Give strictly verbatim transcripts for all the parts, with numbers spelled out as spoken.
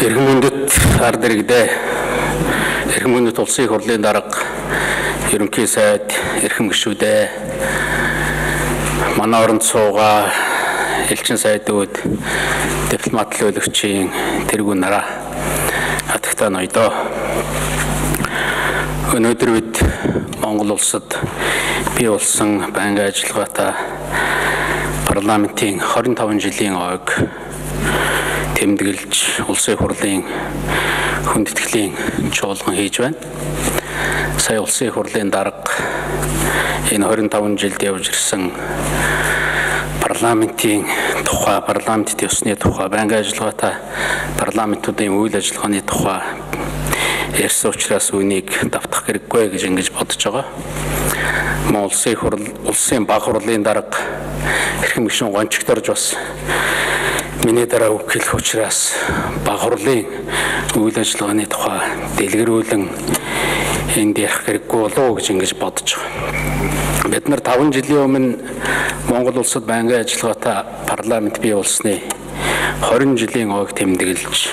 Эрхэм мөндөд ард иргэдээ эрхэм мөндөд улсын их хурлын дарга ерөнхий сайд эрхэм гишүүдээ манай оронд суугаа элчин сайдууд дипломат төлөвчийн тэргүүн нараа атгтаа ноёдоо өнөөдөр бид Монгол улсад бий болсон байнгын ажиллагаатай парламентийн хорин таван жилийн ойг тэмдэглэж улсын их хурлын хүндэтгэлийн чуулган хийж байна. Сая улсын их хурлын дарга энэ хорин таван жилд явж ирсэн парламентийн тухай, парламентын ёсны тухай, байнгын ажиллагаатай парламентуудын үйл ажиллагааны тухай ярьсан учраас үнийг давтах хэрэггүй гэж ингэж бодож байгаа. Монгол улсын их хурл, улсын баг хурлын дарга эрхэм гишүүн гончигдорж бас миний дараа үг хэлэх учраас баг хурлын үйл ажиллагааны тухай дэлгэрүүлэн энд ярих хэрэггүй болов гэж ингэж бодож байгаа. Бид нар таван жилийн өмнө Монгол улсад байнгын ажиллагаатай парламент бий болсны хорин жилийн ойг тэмдэглэж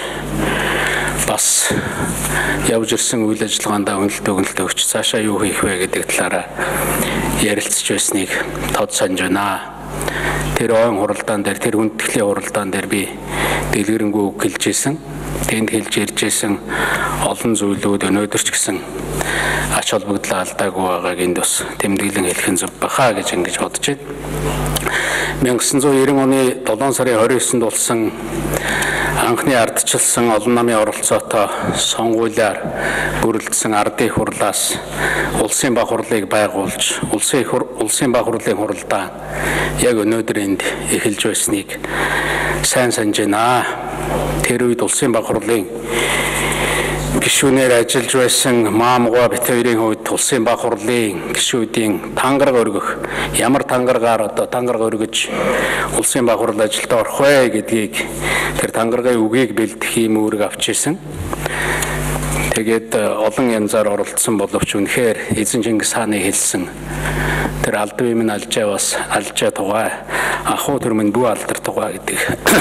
бас явж ирсэн үйл ажиллагаандаа үнэлт өгнөлт өгч цаашаа юу хийх вэ гэдэг талаараа ярилцж байсныг тод санаж байна. Тэр ойн хуралдаан дээр, тэр хүндэтгэлийн хуралдаан дээр би дэлгэрэнгүй үг хэлж ирсэн. Тэнд хэлж ирж ирсэн олон зүйлүүд өнөөдөр ч гэсэн ач холбогдлоо алдаагүй байгааг энд бас тэмдэглэн хэлэх нь зөв бахаа гэж ингэж бодож байна. мянга gysan зуун нэрэн оны долоон сарын хорин есэнд болсон анхны ардчилсан олон намын оролцоотой сонгуулиар бүрэлдсэн ардын их хурлаас улсын баг хурлыг байгуулж улсын их улсын баг хурлын хуралдаан яг өнөөдөр энд эхэлж байсныг сайн санаж байна. Тэр үед улсын баг хурлын гишүүнээр ажиллаж байсан Маамгуа бит хоёрын хувьд улсын баг хурлын гишүүдийн тангараг өргөх, ямар тангаргаар одоо тангараг өргөж улсын баг хурлын ажилд орох вэ гэдгийг тэр тангарагын үгийг бэлдэх юм үүрэг авч ирсэн. Тэгээд олон янзаар оролцсон боловч үнэхээр эзэн Чингис хааны хэлсэн тэр алд бимэн алжаа бас алжаа тугай ахуу төрмөн бүү алдар тугай гэдэг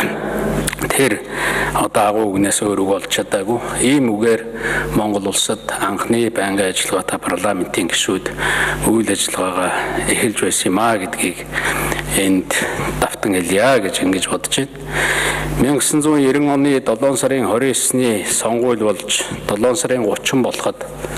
тэр одоо агуу үгнээс өөр үг болж чадаагүй. Ийм үгээр Монгол улсад анхны байнгын ажиллагаатай парламентийн гишүүд үйл ажиллагаагаа эхэлж байсан юм а гэдгийг энд давтан хэлье гэж ингэж бодож байна. мянга gysan зуун нэрэн оны долоон сарын хорин есний сонгуул болж долоон сарын гучин болоход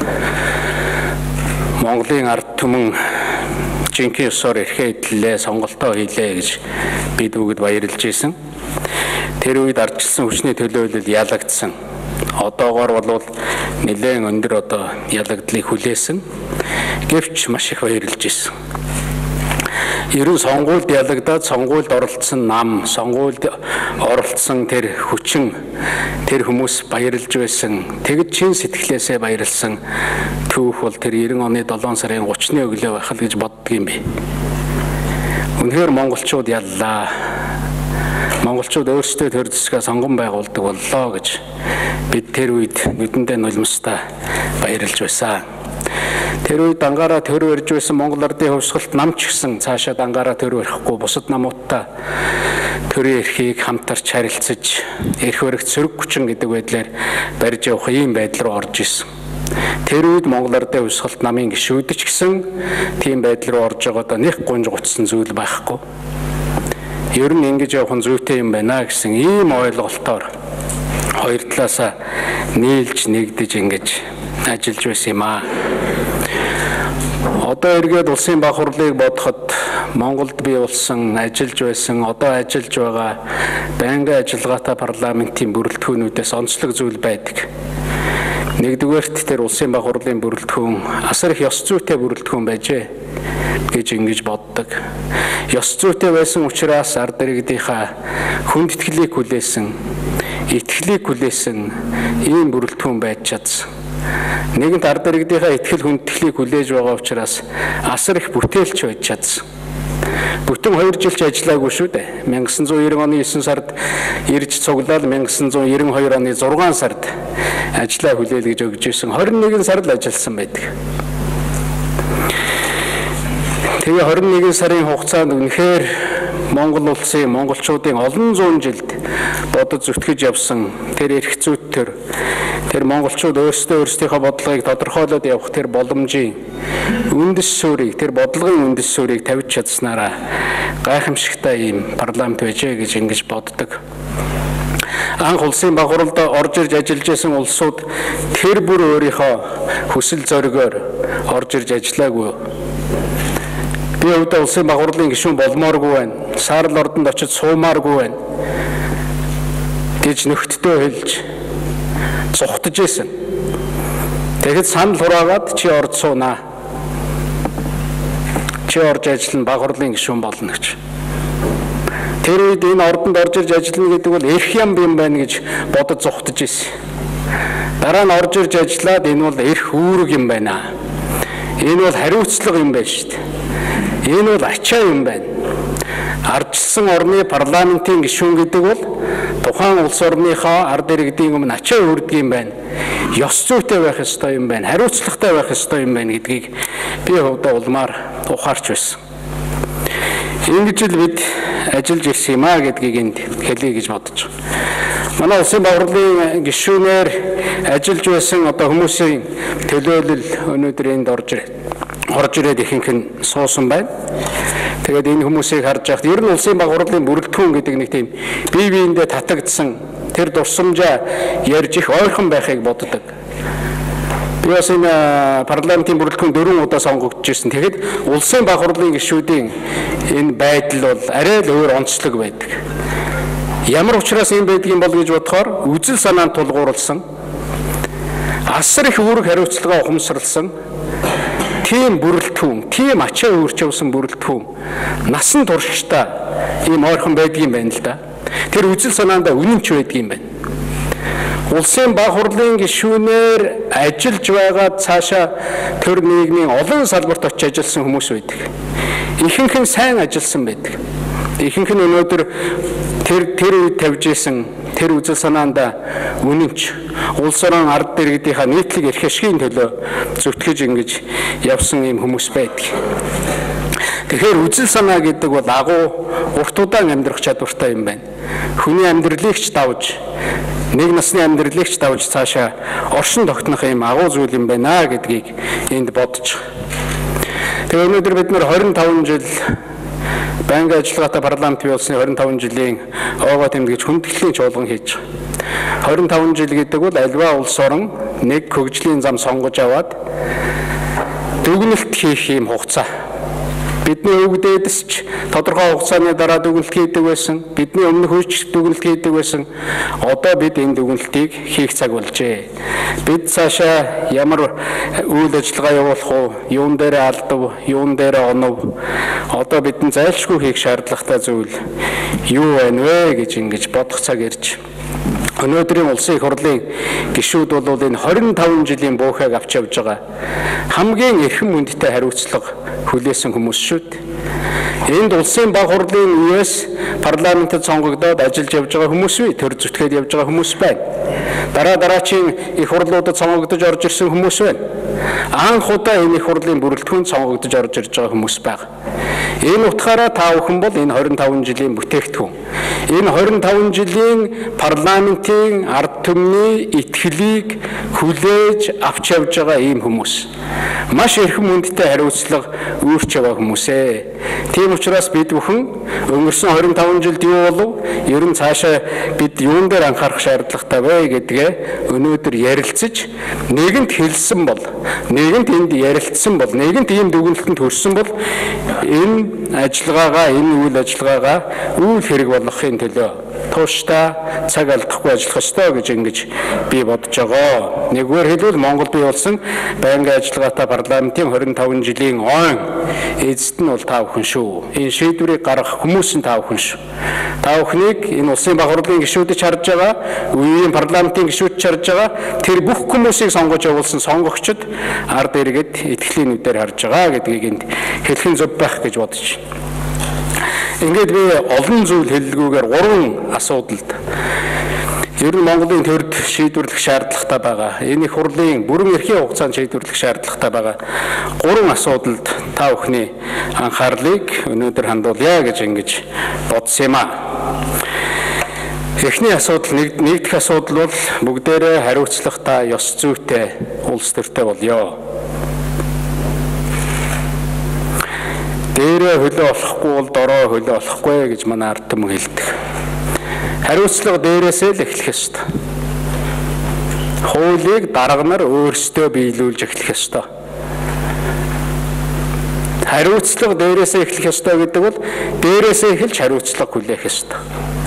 Монголын ард түмэн жинхэнэ ёсоор эрхээ эдлээ, сонголтоо хийлээ гэж бид бүгд баярлж ийсэн. Тэр үед ардчилсан хүчний төлөөлөл ялагдсан. Одоогоор бол нэлээд өндөр одоо ялагдлыг хүлээсэн. Гэвч маш их баярлж ийсэн. Ерөн сонгуульд ялагдаад сонгуульд оролцсон нам, сонгуульд оролцсон тэр хүчин тэр хүмүүс баярлж байсан. Тэгэд чин сэтгэлээсээ баярлсан түүх бол тэр нэрэн оны долоон сарын гучны өглөө байх л гэж боддөг юм би. Үнэхээр монголчууд яллаа. Монголчууд өөрсдөө төр засгаа сонгон байгуулдаг боллоо гэж бид тэр үед нүдэндээ нулимстай баярлж байсан. Тэр үед дангаараа төр барьж байсан Монгол ардын хувьсгалт нам ч гэсэн цаашаа дангаараа төр барихгүй бусад намуудтай төрийн эрхийг хамтарч харилцаж эрх баригт сөрөг хүчин гэдэг байдлаар барьж явах ийм байдал руу орж исэн. Тэр үед Монгол ардын хувьсгалт намын гишүүд ч гэсэн тийм байдал руу орж байгаадаа нэг гунж гутсан зүйл байхгүй. Ер нь ингэж явах нь зүйтэй юм байна гэсэн ийм ойлголтоор хоёр талаасаа нийлж нэгдэж ингэж ажиллаж байсан юм аа. Одоо эргээд улсын баг хурлыг бодоход Монголд бий болсон, ажиллаж байсан, одоо ажиллаж байгаа байнгын ажиллагаатай парламентийн бүрэлдэхүүнүүдээс онцлог зүйл байдаг. Нэгдүгээрт тэр улсын баг хурлын бүрэлдэхүүн асар их ёс зүйтэй бүрэлдэхүүн байжээ гэж ингэж боддог. Ёс зүйтэй байсан учраас ард иргэдийнхаа хүндэтгэлийг хүлээсэн, итгэлийг хүлээсэн ийм бүрэлдэхүүн байж чадсан. Нэгэнт ард иргэдийнхаа итгэл хүндэтгэлийг хүлээж байгаа учраас асар их бүтээлч байж чадсан. Бүтэн хоёр жил ч ажиллаагүй шүү дээ. мянга gysan зуун нэрэн оны есөн сард ирж цуглаад мянга gysan зуун нэрэн хоёр оны зургаан сард ажлаа хүлээл гэж өгж ирсэн. хорин нэгэн сард л ажилласан байдаг. Тэгээ хорин нэгэн сарын хугацаанд үнэхээр Монгол улсын монголчуудын олон зуун жилд бодож зүтгэж явсан тэр эрх зүйт төр тэр монголчууд өөрсдөө өөрсдийнхөө бодлогыг тодорхойлоод явах тэр боломжийн үндэс суурийг тэр бодлогын үндэс суурийг тавьж чадсанараа гайхамшигтай ийм парламент байжээ гэж ингэж боддог. Анх улсын баг хуралд орж ирж ажиллаж байсан улсууд тэр бүр өөрийнхөө хүсэл зоригоор орж ирж ажиллаагүй. Би өвдө улсын баг хурлын гишүүн болмооргүй байна. Саарл ордонд очиж суумааргүй байна гэж нөхдөдөө хэлж цухтаж байсан. Тэгэхэд санал хураагаад чи орж суунаа. Чи орж ажиллана баг хурлын гишүүн болно гэж. Тэр үед энэ ордонд орж ирж ажиллана гэдэг бол эрх юм юм байна гэж бодож зугтаж ирсэн. Дараа нь орж ирж ажиллаад энэ бол эрх үүрэг юм байна. Энэ бол хариуцлага юм байна шүү дээ. Энэ бол ачаа юм байна. Ардчилсан орны парламентын гишүүн гэдэг бол тухайн улс орныхоо ард иргэдийн өмнө ачаа өрдөг юм байна. Ёс зүйтэй байх ёстой юм байна. Хариуцлагатай байх ёстой юм байна гэдгийг би хувьдаа улмаар ухаарч байсан. Ингэж л бид ажиллаж ирсэн юм а гэдгийг энд хэлье гэж бодож байна. Манай улсын баг хурлын гишүүнээр ажиллаж байсан одоо хүмүүсийн төлөөлөл өнөөдөр энд орж ирээд орж ирээд ихэнх нь суусан байна. Тэгээд энэ хүмүүсийг харж байхад ер нь улсын баг хурлын бүрэлдэхүүн гэдэг нэг тийм бие биендээ татагдсан тэр дурсамжаа ярьж их ойрхон байхыг боддог. Би бас энэ парламентын бүрэлдэхүүн дөрвөн удаа сонгогдож ирсэн. Тэгэхэд улсын баг хурлын гишүүдийн энэ байдал бол арай л өөр онцлог байдаг. Ямар учраас юм байдгийг бол гэж бодохоор үзэл санаанд тулгуурласан, асар их үүрэг хариуцлага ухамсарласан тийм бүрэлдэхүүн, тийм ачаа өөрч явсан бүрэлдэхүүн насан туршдаа ийм ойрхон байдгийн байна л да. Тэр үзэл санаандаа үнэнч байдгийн байна. Улсын баг хурлын гишүүнээр ажиллаж байгаа цаашаа төр нийгмийн олон салбарт очиж ажилласан хүмүүс байдаг. Ихэнх нь сайн ажилласан байдаг. Ихэнх нь өнөөдөр тэр тэр үед тавьж исэн тэр үзэл санаандаа үнэнч улс орон ард иргэдийнхаа нийтлэг эрх ашигын төлөө зүтгэж ингэж явсан ийм хүмүүс байдаг. Тэгэхээр үзэл санаа гэдэг бол агуу урт удаан амьдрах чадвартай юм байна. Хүний амьдралыг ч давж нэг насны амьдралыг ч давж цаашаа оршин тогтнох юм агуу зүйл юм байна гэдгийг энд бодож. Тэгээ өнөөдөр бид нэр хорин таван жил байнгын ажиллагаатай парламент бий болсны хорин таван жилийн овоо тэмдгэж хүндэтгэлийн чуулган хийж байгаа. хорин таван жил гэдэг бол альва улс орон нэг хөгжлийн зам сонгож аваад дүгнэлт хийх юм хугацаа. Бидний өвгдөөс ч тодорхой хугацааны дараа дүгнэлт хийдэг байсан. Бидний өмнөх үеч дүгнэлт хийдэг байсан. Одоо бид энэ дүгнэлтийг хийх цаг болжээ. Бид цаашаа ямар үйл ажиллагаа явуулах уу? Юун дээр алдав, юун дээр онов? Одоо бидний зайлшгүй хийх шаардлагатай зүйл юу байна вэ гэж ингэж бодох цаг ирж. Өнөөдрийн улсын их хурлын гишүүд бол энэ хорин таван жилийн буухайг авч явж байгаа хамгийн эрхэм хүндтэй хариуцлага хүлээсэн хүмүүс шүү дээ. Энд улсын баг хурлын үеэс парламентэд сонгогдоод ажиллаж явж байгаа хүмүүс бий, төр зүтгээд явж байгаа хүмүүс байна. Дараа дараачийн их хурлуудад сонгогдож орж ирсэн хүмүүс байна. Анх удаа энэ их хурлын бүрэлдэхүүнд сонгогдож орж ирж байгаа хүмүүс байна. Энэ утгаараа та бүхэн бол энэ хорин таван жилийн бүтээгдэхүүн. Энэ хорин таван жилийн парламентын ард түмний итгэлийг хүлээж авч явж байгаа ийм хүмүүс. Маш эрхэм хүндтэй хариуцлага үүрч байгаа хүмүүс ээ. Тийм учраас бид бүхэн өнгөрсөн хорин таван жилд юу болов? Ер нь цаашаа бид юун дээр анхаарах шаардлагатай вэ гэдгээ өнөөдөр ярилцаж нэгэнт хэлсэн бол, нэгэнт энд ярилцсан бол, нэгэнт ийм дүгнэлтэнд хүрсэн бол энэ ажиллагаагаа, энэ үйл ажиллагаагаа үйл хэрэг болгохын төлөө тууштай цаг алдахгүй ажиллах ёстой гэж ингэж би бодож байгаа. Нэгвэр хэлбэл Монгол бий болсон байнгын ажиллагаатай парламентын хорин таван жилийн ойн эзэд нь бол та бүхэн шүү. Энэ шийдвэрийг гаргах хүмүүс нь та бүхэн шүү. Та бүхнийг энэ улсын баг хурлын гишүүдч харж байгаа, үеийн парламентын гишүүдч харж байгаа, тэр бүх хүмүүсийг сонгож явуулсан сонгогчид ард иргэд итгэлийн нүдээр харж байгаа гэдгийг энд хэлхэн зөв байх гэж бодож байна. Ингээд би олон зүйл хэллгүүгээр гурван асуудалд Ер нь Монголын төрд шийдвэрлэх шаардлагатай байгаа. Энэ их хурлын бүрэн эрхийн хугацаанд шийдвэрлэх шаардлагатай байгаа. Гурван асуудалд та бүхний анхаарлыг өнөөдөр хандуулъя гэж ингэж бодсон юм аа. Эхний асуудал нэгдэх асуудал бол бүгдээрээ хариуцлагатай, ёс зүйтэй, улс төртэй болёо. Дээрээ хөлөө олохгүй бол дороо хөлөө олохгүй гэж манай ард түмэн хэлдэг. Хариуцлага дээрээсээ л эхлэх ёстой. Хуулийг дарга нар өөрсдөө биелүүлж эхлэх ёстой. Хариуцлага дээрээсээ эхлэх ёстой гэдэг бол дээрээсээ эхэлж хариуцлага хүлээх ёстой.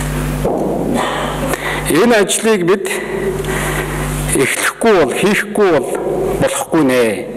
Энэ ажлыг бид эхлэхгүй бол, хийхгүй бол болохгүй нэ.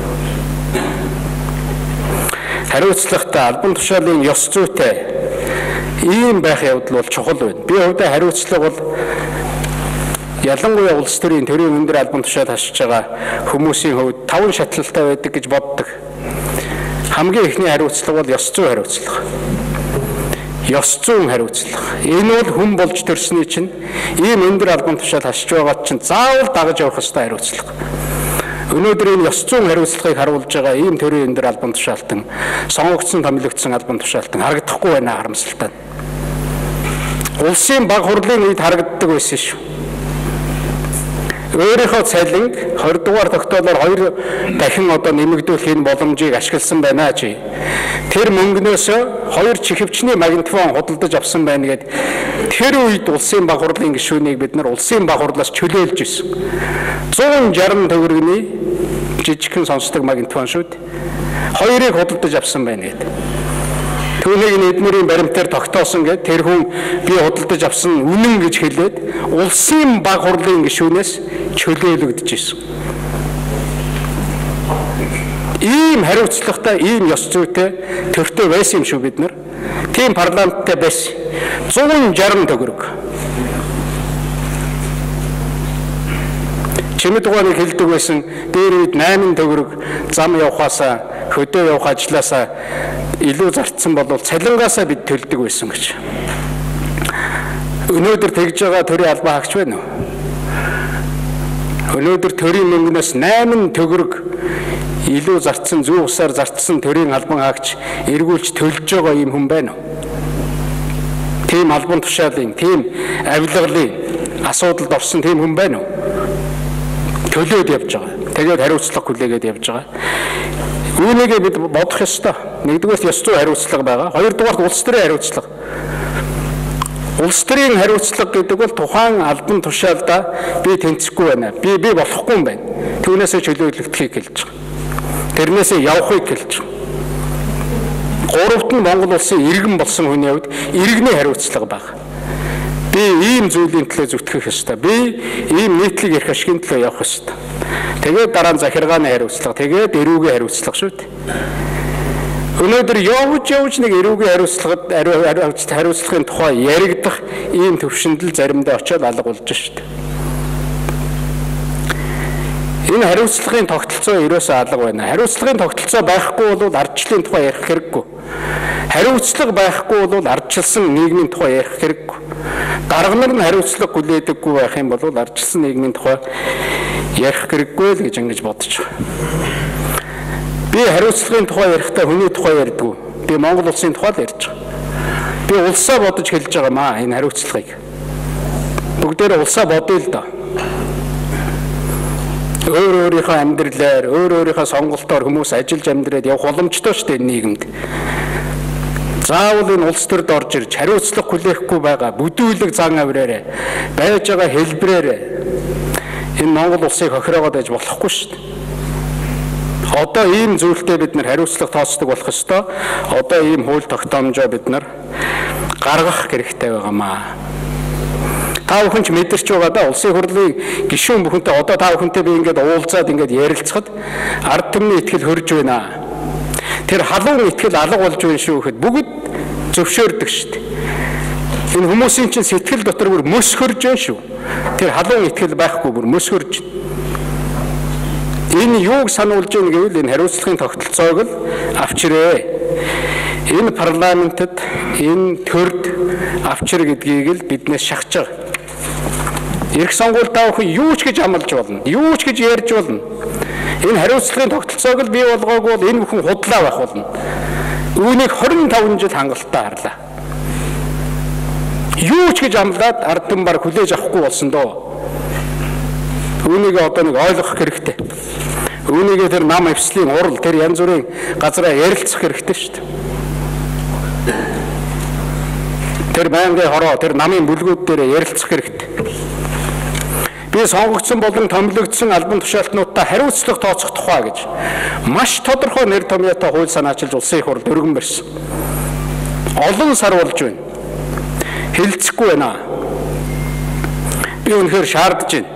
Хариуцлагатай, албан тушаалын ёс зүйтэй ийм байх явдал бол чухал байна. Би хувьдаа хариуцлага бол ялангуяа улс төрийн төрийн өндөр албан тушаал хашиж байгаа хүмүүсийн хувьд таван шатлалтай байдаг гэж боддог. Хамгийн эхний хариуцлага бол ёс зүй хариуцлага. Ёс зүйн хариуцлага. Энэ бол хүн болж төрсний чинь ийм өндөр албан тушаал хашиж байгаад чинь заавал дагаж явах ёстой хариуцлага. Өнөөдөр энэ ёс зүйн хариуцлагыг харуулж байгаа ийм төрийн өндөр албан тушаалтан, сонгогдсон томилогдсон албан тушаалтан харагдахгүй байна харамсалтай. Улсын баг хурлын үед харагддаг байсан шүү. Өөрийнхөө цалинг хоёр дугаар тогтоолоор хоёр дахин одоо нэмэгдүүлэх энэ боломжийг ашигласан байна чи. Тэр мөнгнөөс хоёр чихвчний магнитофон худалдаж авсан байна гэд тэр үед улсын баг хурлын гишүүнийг бид нар улсын баг хурлаас чөлөөлж ирсэн. зуун шаран төгрөгийн жижигхэн сонсдог магнитофон шүү дээ. Хоёрыг худалдаж авсан байна гэд. Түүнийг эдмэрийн баримтаар тогтоосон гэд тэр хүн би худалдаж авсан үнэн гэж хэлээд улсын баг хурлын гишүүнээс чөлөөлөгдөж ирсэн. Ийм хариуцлагатай, ийм ёс зүйтэй төртөө байсан юм шүү бид нар. Тийм парламенттай байсан. зуун шаран төгрөг. Чимэд угааныг хэлдэг байсан дээр үед найман төгрөг зам явахаасаа, хөдөө явах ажлаасаа илүү зарцсан бол цалингаасаа бид төлдөг байсан гэж. Өнөөдөр тэгж байгаа төрийн албан хаагч байна уу? Өнөөдөр төрийн мөнгнөөс найман төгрөг илүү зарцсан, зүү усаар зарцсан төрийн албан хаагч эргүүлж төлж байгаа юм хүн байна уу? Тийм албан тушаалын, тийм авилгалын асуудалд орсон тийм хүн байна уу? Төлөөд явж байгаа. Тэгээд хариуцлага хүлээгээд явж байгаа. Үүнийгээ бид бодох ёстой. Нэгдүгээр ёс зүй хариуцлага байгаа. Хоёрдугаар улс төрийн хариуцлага. Улс төрийн хариуцлага гэдэг бол тухайн албан тушаалдаа би тэнцэхгүй байна. Би би болохгүй юм байна. Түүнээсээ чөлөөлөгдөхийг хэлж байгаа. Тэрнээсээ явахыг хэлж байгаа. Гуравт нь Монгол улсын иргэн болсон хүний хувьд иргэний хариуцлага байна. Би ийм зүйлийн төлөө зүтгэх ёстой. Би ийм нийтлэг эрх ашигын төлөө явах ёстой. Тэгээд дараа нь захиргааны хариуцлага, тэгээд эрүүгийн хариуцлага шүү дээ. Өнөөдөр явж явж нэг эрүүгийн хариуцлагад хариуцлагын тухай яригдах ийм төвшөнд л заримдаа очиод алга болж шүү дээ. Энэ хариуцлагын тогтолцоо ерөөсөө алга байна. Хариуцлагын тогтолцоо байхгүй бол ардчлалын тухай ярих хэрэггүй. Хариуцлага байхгүй бол ардчилсан нийгмийн тухай ярих хэрэггүй. Дарга нар нь хариуцлага хүлээдэггүй байх юм бол ардчилсан нийгмийн тухай ярих хэрэггүй л гэж ингэж бодож байгаа. Би хариуцлагын тухай ярихдаа хүний тухай ярьдгүй. Би Монгол улсын тухай л ярьж байгаа. Би улсаа бодож хэлж байгаа маа энэ хариуцлагыг. Бүгдээрээ улсаа бодъё л доо. Өөр өөрийнхөө амьдралаар, өөр өөрийнхөө сонголтоор хүмүүс ажиллаж амьдраад явах боломжтой шүү дээ нийгэмд. Заавал энэ улс төрд орж ирж хариуцлага хүлээхгүй байгаа бүдүүлэг зан авираарэ байж байгаа хэлбрээрээ энэ Монгол улсыг хохироогоод байж болохгүй шүү дээ. Одоо ийм зүйлтэй бид нар хариуцлага тооцдог болох ёстой. Одоо ийм хууль тогтоомжоо бид нар гаргах хэрэгтэй байгаамаа. Та бүхэн ч мэдэрч байгаа да улсын хурлын гишүүн бүхэнтэй одоо та бүхэнтэй би ингээд уулзаад ингээд ярилцахад ард түмний итгэл хөрж байна. Тэр халуун итгэл алга болж байна шүү гэхэд бүгд зөвшөөрдөг шүү дээ. Энэ хүмүүсийн чинь сэтгэл дотор бүр мөс хөрж байна шүү. Тэр халуун итгэл байхгүй бүр мөс хөрж. Энэ юуг сануулж байна гэвэл энэ хариуцлагын тогтолцоог л авчирээ. Энэ парламентод энэ төрд авчир гэдгийг л биднээс шахаж байгаа. Ирэх сонгуульд та бүхэн юу ч гэж амлаж болно. Юу ч гэж ярьж болно. Энэ хариуцлагын тогтолцоог л бий болгоогүй бол энэ бүхэн худлаа байх болно. Үүнийг хорин таван жил хангалттай харлаа. Юу ч гэж амлаад ард түмэн баг хүлээж авахгүй болсон доо. Үүнийг одоо нэг ойлгох хэрэгтэй. Үүнийг тэр нам эвслийн урал тэр янз бүрийн газараа ярилцах хэрэгтэй шүү дээ. Тэр байнгын хороо тэр намын бүлгүүд дээр ярилцах хэрэгтэй. Би сонгогдсон болон томилогдсон албан тушаалтнуудтай хариуцлага тооцох тухай гэж маш тодорхой нэр томьёотой хууль санаачилж улсын их хурлд өргөн барьсан. Олон сар болж байна. Хилцэхгүй байна. Би үнэхээр шаардж байна.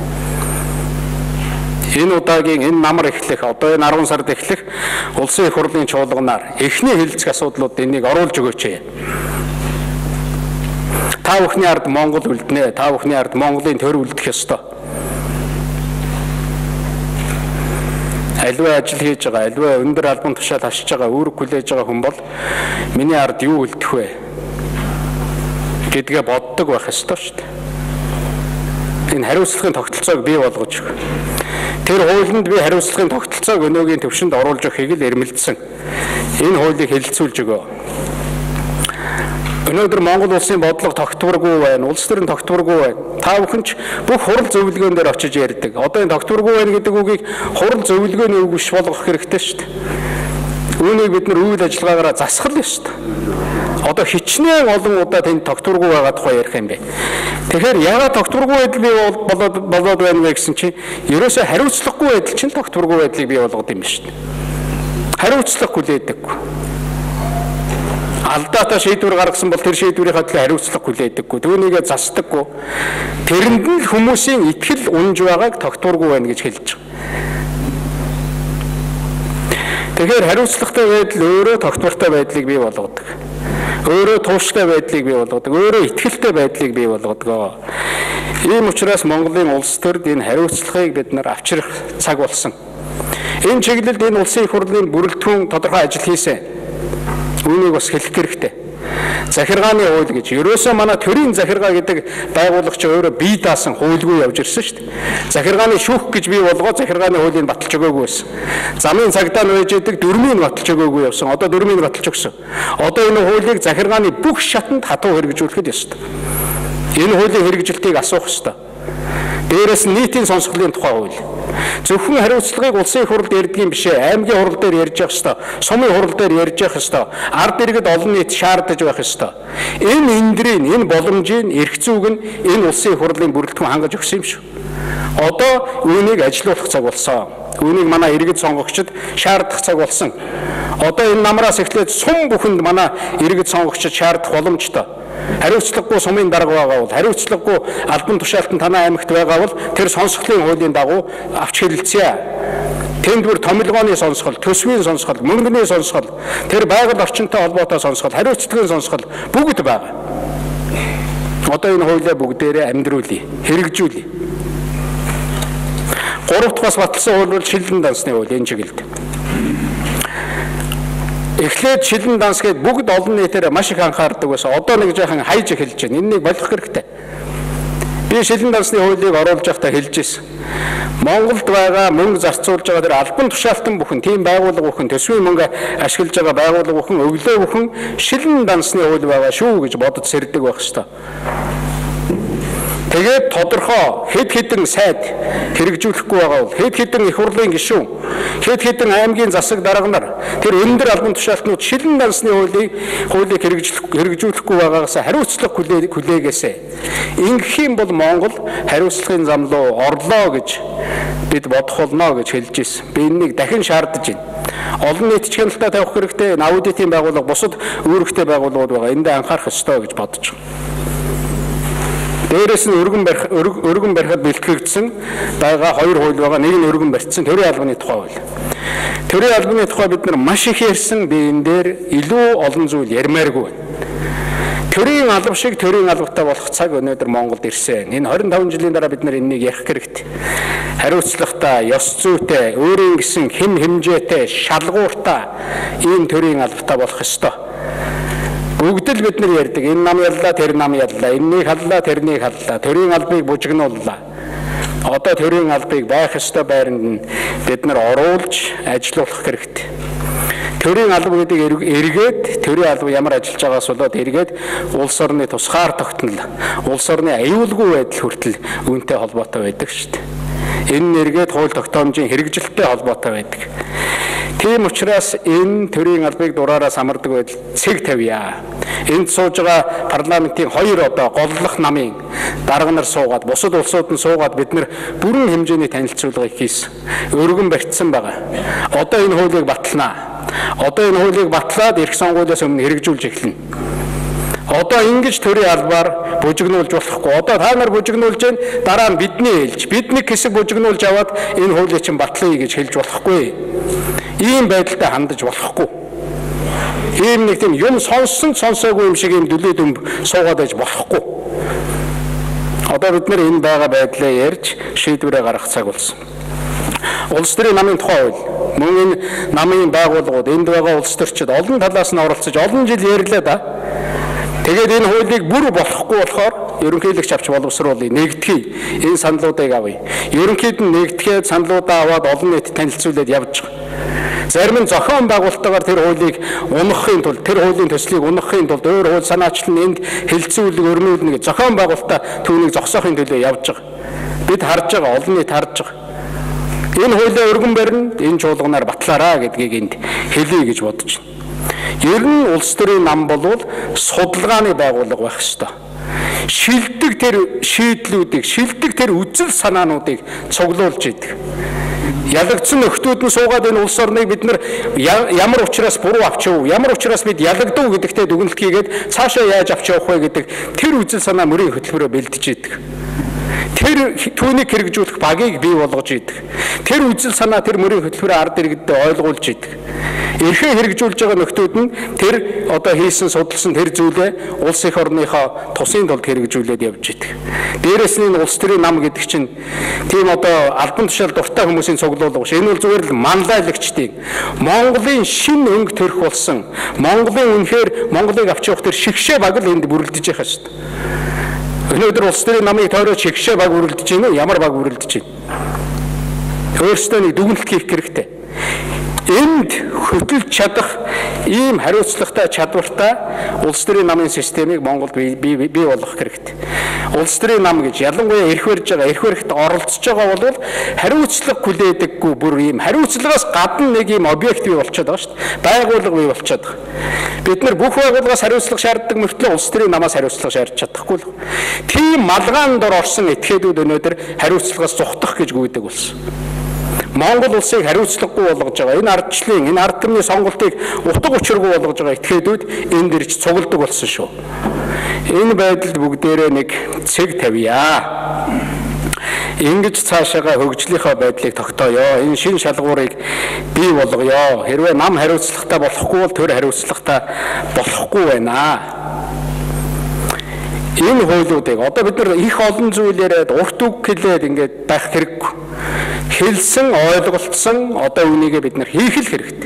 Энэ удаагийн энэ намар эхлэх, одоо энэ арван сард эхлэх улсын их хурлын чуулганаар эхний хилцэх асуудлууд энийг оруулж өгөөч. Та бүхний ард Монгол үлднэ. Та бүхний ард Монголын төр үлдэх ёстой. Аливаа ажил хийж байгаа, аливаа өндөр албан тушаал хашиж байгаа, үүрэг хүлээж байгаа хүн бол миний ард юу үлдэх вэ гэдгээ боддог байх ёстой шүү дээ. Энэ хариуцлагын тогтолцоог бий болгож өг. Тэр хуулинд би хариуцлагын тогтолцоог өнөөгийн төвшөнд оруулж өгөхийг л эрмэлзсэн. Энэ хуулийг хэлэлцүүлж өгөө. Өнөөдөр Монгол улсын бодлого тогтворгүй байна. Улс төрийн тогтворгүй байна. Та бүхэн ч бүх хурал зөвлөгөөн дээр очиж ярьдаг. Одоо энэ тогтворгүй байна гэдэг үгийг хурал зөвлөгөөний үг биш болгох хэрэгтэй шүү дээ. Үүнийг бид нар үйл ажиллагаагаараа засах л ёстой. Одоо хичнээн олон удаа тэнд тогтворгүй байгаа тухай ярих юм бэ. Тэгэхээр яагаад тогтворгүй байдал бий болоод болоод байна вэ гэсэн чинь ерөөсөө хариуцлагагүй байдал чинь тогтворгүй байдлыг бий болгоод юм шүү дээ. Хариуцлага хүлээдэггүй. Алдаатай шийдвэр гаргасан бол тэр шийдвэрийнхаа төлөө хариуцлага хүлээдэггүй. Түүнийгээ засдаггүй. Тэрэнд нь хүмүүсийн итгэл унж байгааг тогтворгүй байна гэж хэлж байгаа. Тэгэхээр хариуцлагатай байдал өөрөө тогтвортой байдлыг бий болгодог. Өөрөө тууштай байдлыг бий болгодог. Өөрөө итгэлтэй байдлыг бий болгодог. Ийм учраас Монголын улс төрд энэ хариуцлагыг бид нар авчрах цаг болсон. Энэ чиглэлд энэ улсын их хурлын бүрэлдэхүүн тодорхой ажил хийсэн. Үүнийг бас хэлэх хэрэгтэй. Захиргааны хууль гэж ерөөсөө манай төрийн захиргаа гэдэг байгуулагч өөрөө бие даасан хуульгүй явж ирсэн шүү дээ. Захиргааны шүүх гэж бий болгоо захиргааны хуулийг баталж өгөөгүй байсан. Замын цагдаа нь байж идэг дөрмийг баталж өгөөгүй явсан. Одоо дөрмийг баталж өгсөн. Одоо энэ хуулийг захиргааны бүх шатанд хатуу хэрэгжүүлэхэд ёстой. Энэ хуулийн хэрэгжилтийг асуух ёстой. Дээрээс нь нийтийн сонсголын тухай хууль. Зөвхөн хариуцлагыг улсын их хурлд ярьдгийн биш ээ. Аймгийн хурал дээр ярьж явах ёстой. Сумын хурал дээр ярьж явах ёстой. Ард иргэд олон нийт шаардаж байх ёстой. Энэ эндрийн, энэ боломжийн эрх зүйг нь энэ улсын их хурлын бүрэлдэхүүн хангаж өгсөн юм шүү. Одоо үүнийг ажилуулах цаг болсон. Үүнийг манай иргэд сонгогчид шаардах цаг болсон. Одоо энэ намраас эхлээд сум бүхэнд манай иргэд сонгогчид шаардах боломжтой. Хариуцлагагүй сумын дарга байгаа бол, хариуцлагагүй албан тушаалтан танай аймагт байгаа бол тэр сонсголын хуулийн дагуу авч хэлэлцъя. Тэнд бүр томилгооны сонсгол, төсвийн сонсгол, мөнгөний сонсгол, тэр байгаль орчинтой холбоотой сонсгол, хариуцлагын сонсгол бүгд байгаа. Одоо энэ хуулиа бүгдээрээ амьдруулъя, хэрэгжүүлъя. Гурав дахь бас баталсан хууль бол шилэн дансны хууль энэ чиглэлд. Эхлээд шилэн данс гээд бүгд олон нийтээр маш их анхаардаг байсан. Одоо нэг жоохон хайж эхэлж байна. Энэнийг болох хэрэгтэй. Би шилэн дансны хуулийг оруулж байхдаа хэлж ирсэн. Монголд байгаа мөнгө зарцуулж байгаа тэр албан тушаалтан бүхэн, тийм байгууллага бүхэн, төсвийн мөнгө ашиглаж байгаа байгууллага бүхэн, өглөө бүхэн шилэн дансны хууль байгаа шүү гэж бодож сэрдэг байх ёстой. Тэгээд тодорхой хэд хэдэн сайд хэрэгжүүлэхгүй байгаа бол хэд хэдэн их хурлын гишүүн, хэд хэдэн аймгийн засаг дарга нар тэр өндөр албан тушаалтнууд шилэн дансны хуулийг хуулийг хэрэгжүүлэхгүй байгаагаас хариуцлага хүлээгээсэ. Ингэх юм бол Монгол хариуцлагын зам руу орлоо гэж бид бодох болно гэж хэлж ирсэн. Би энэнийг дахин шаардаж байна. Олон нийт чиглэлтэй тавих хэрэгтэй, аудитын байгууллага, бусад үүрэгтэй байгууллагууд байгаа. Эндээ анхаарах ёстой гэж бодож байна. Дээрээс нь өргөн барих өргөн барихад бэлтгэгдсэн байгаа хоёр хууль байгаа. Нэг нь өргөн барьсан төрийн албаны тухай хууль. Төрийн албаны тухай бид нар маш их ярьсан. Би энэ дээр илүү олон зүйл ярмааргүй байна. Төрийн алба шиг төрийн албатай болох цаг өнөөдөр Монголд ирсэн. Энэ двадцать пять жилийн дараа бид нар энэнийг ярих хэрэгтэй. Хариуцлагатай, ёс зүйтэй, өөрийн гэсэн хэм хэмжээтэй, шалгууртай ийм төрийн албатай болох ёстой. Бүгд л бид нар ярьдаг. Энэ нам яллаа, тэр нам яллаа. Энэнийг халлаа, тэрнийг халлаа. Төрийн албыг бужигнууллаа. Одоо төрийн албыг байх ёстой байранд нь бид нар оруулж ажиллуулах хэрэгтэй. Төрийн алба гэдэг эргээд төрийн алба ямар ажиллаж байгаас болоод эргээд улс орны тусгаар тогтнол, улс орны аюулгүй байдал хүртэл үүнтэй холбоотой байдаг шүү дээ. Энэ нэргээд хууль тогтоомжийн хэрэгжилттэй холбоотой байдаг. Тийм учраас энэ төрийн албыг дураараа самардаг байдал цэг тавья. Энд сууж байгаа парламентын хоёр одоо голлох намын дарга нар суугаад, бусад улсууд нь суугаад бид нар бүрэн хэмжээний танилцуулгыг хийсэн. Өргөн барьцсан байгаа. Одоо энэ хуулийг баталнаа. Одоо энэ хуулийг батлаад эрх сонгуулиас өмнө хэрэгжүүлж эхэлнэ. Одоо ингэж төрийн албаар бужигнуулж болохгүй. Одоо та нар бужигнуулж гэн дараа нь бидний хэлж, бидний хэсэг бужигнуулж аваад энэ хуулийг чинь батлая гэж хэлж болохгүй. Ийм байдалтай хандаж болохгүй. Ийм нэг тийм юм сонссон сонсоогүй юм шиг юм дүлээ дүмб суугаад байж болохгүй. Одоо бид нар энэ байгаа байдлаа ярьж шийдвэрээ гаргах цаг болсон. Улс төрийн намын тухай хууль, мөн энэ намын байгууллагууд, энд байгаа улс төрчид олон талаас нь оролцож олон жил ярьлаа да. Тэгээд энэ хуулийг бүр болохгүй болохоор ерөнхийлөгч авч боловсруулъя, нэгтгэе. Энэ саналуудыг авъя. Ерөнхийд нь нэгтгэхэд саналуудаа аваад олон нийт танилцуулаад явж байгаа. Зарим нь зохион байгуулалтаар тэр хуулийг унахын тулд, тэр хуулийн төслийг унахын тулд өөр хууль санаачлал нь энд хэлцүүлэг өрнүүлнэ гэж зохион байгуулалтаа түүнийг зогсоохын төлөө явж байгаа. Бид харж байгаа, олон нийт харж байгаа. Энэ хуулийг өргөн барина, энэ чуулганаар батлаараа гэдгийг энд хэлье гэж бодож байна. Ер нь улс төрийн нам болвол судалгааны байгууллага байх ёстой. Шилдэг тэр шийдлүүдийг, шилдэг тэр үзэл санаануудыг цуглуулж идэг. Ялагдсан нөхдүүд нь суугаад энэ улс орныг бид нар ямар учраас буруу авчив, ямар учраас бид ялагдав гэдэгтээ дүгнэлт хийгээд цаашаа яаж авч явах вэ гэдэг тэр үзэл санаа мөрийн хөтөлбөрөөр бэлдэж идэг. Тэр түүнийг хэрэгжүүлэх багийг бий болгож идэг. Тэр үзэл санаа тэр мөрийн хөтөлбөрөөр ард иргэдэд ойлгуулж идэг. Эрхээ хэрэгжүүлж байгаа нөхдүүд нь тэр одоо хийсэн судалсан тэр зүйлээ улс их орныхоо тусын тулд хэрэгжүүлээд явж идэг. Дээрээс нь улс төрийн нам гэдэг чинь тийм одоо албан тушаал дуртай хүмүүсийн цуглуулга биш. Энэ бол зүгээр л манлайлагчдын Монголын шинэ өнгө төрх болсон, Монголын үнэхээр Монголыг авч явах тэр шигшээ баг л энд бүрэлдэж байгаа шүү дээ. Өнөөдөр улс төрийн намыг тойроод шигшээ баг бүрэлдэж байна уу? Ямар баг бүрэлдэж байна? Өөрсдөө нэг дүгнэлт хийх хэрэгтэй. Энд хөтөлж чадах ийм хариуцлагатай чадвартай улс төрийн намын системийг Монголд бий бий болгох хэрэгтэй. Улс төрийн нам гэж ялангуяа эрх барьж байгаа, эрх барихт оролцож байгаа бол хариуцлага хүлээдэггүй бүр ийм хариуцлагаас гадна нэг ийм объект бий болчиход байгаа шүү дээ. Байгууллага бий болчиход байгаа. Бид нар бүх байгууллагаас хариуцлага шаарддаг мөртлөө улс төрийн намаас хариуцлага шаардж чадахгүй л. Тийм малгаан дор орсон этгээдүүд өнөөдөр хариуцлагаас зухдах гэж гүйдэг болсон. Монгол улсыг хариуцлагагүй болгож байгаа. Энэ ардчлалын, энэ ард түмний сонголтыг утга учиргүй болгож байгаа этгээдүүд энд ирж цугладаг болсон шүү. Энэ байдалд бүгдээрээ нэг цэг тавья. Ингэж цаашаага хөгжлийнхаа байдлыг тогтооё. Энэ шин шалгуурыг бий болгоё. Хэрвээ нам хариуцлагатай болохгүй бол төр хариуцлагатай болохгүй байна. Энэ хуулиудыг одоо бид нар их олон зүйл яриад урт үг хэлээд ингээд байх хэрэггүй. Хэлсэн, ойлголцсон одоо үүнийгээ бид нар хийх л хэрэгтэй.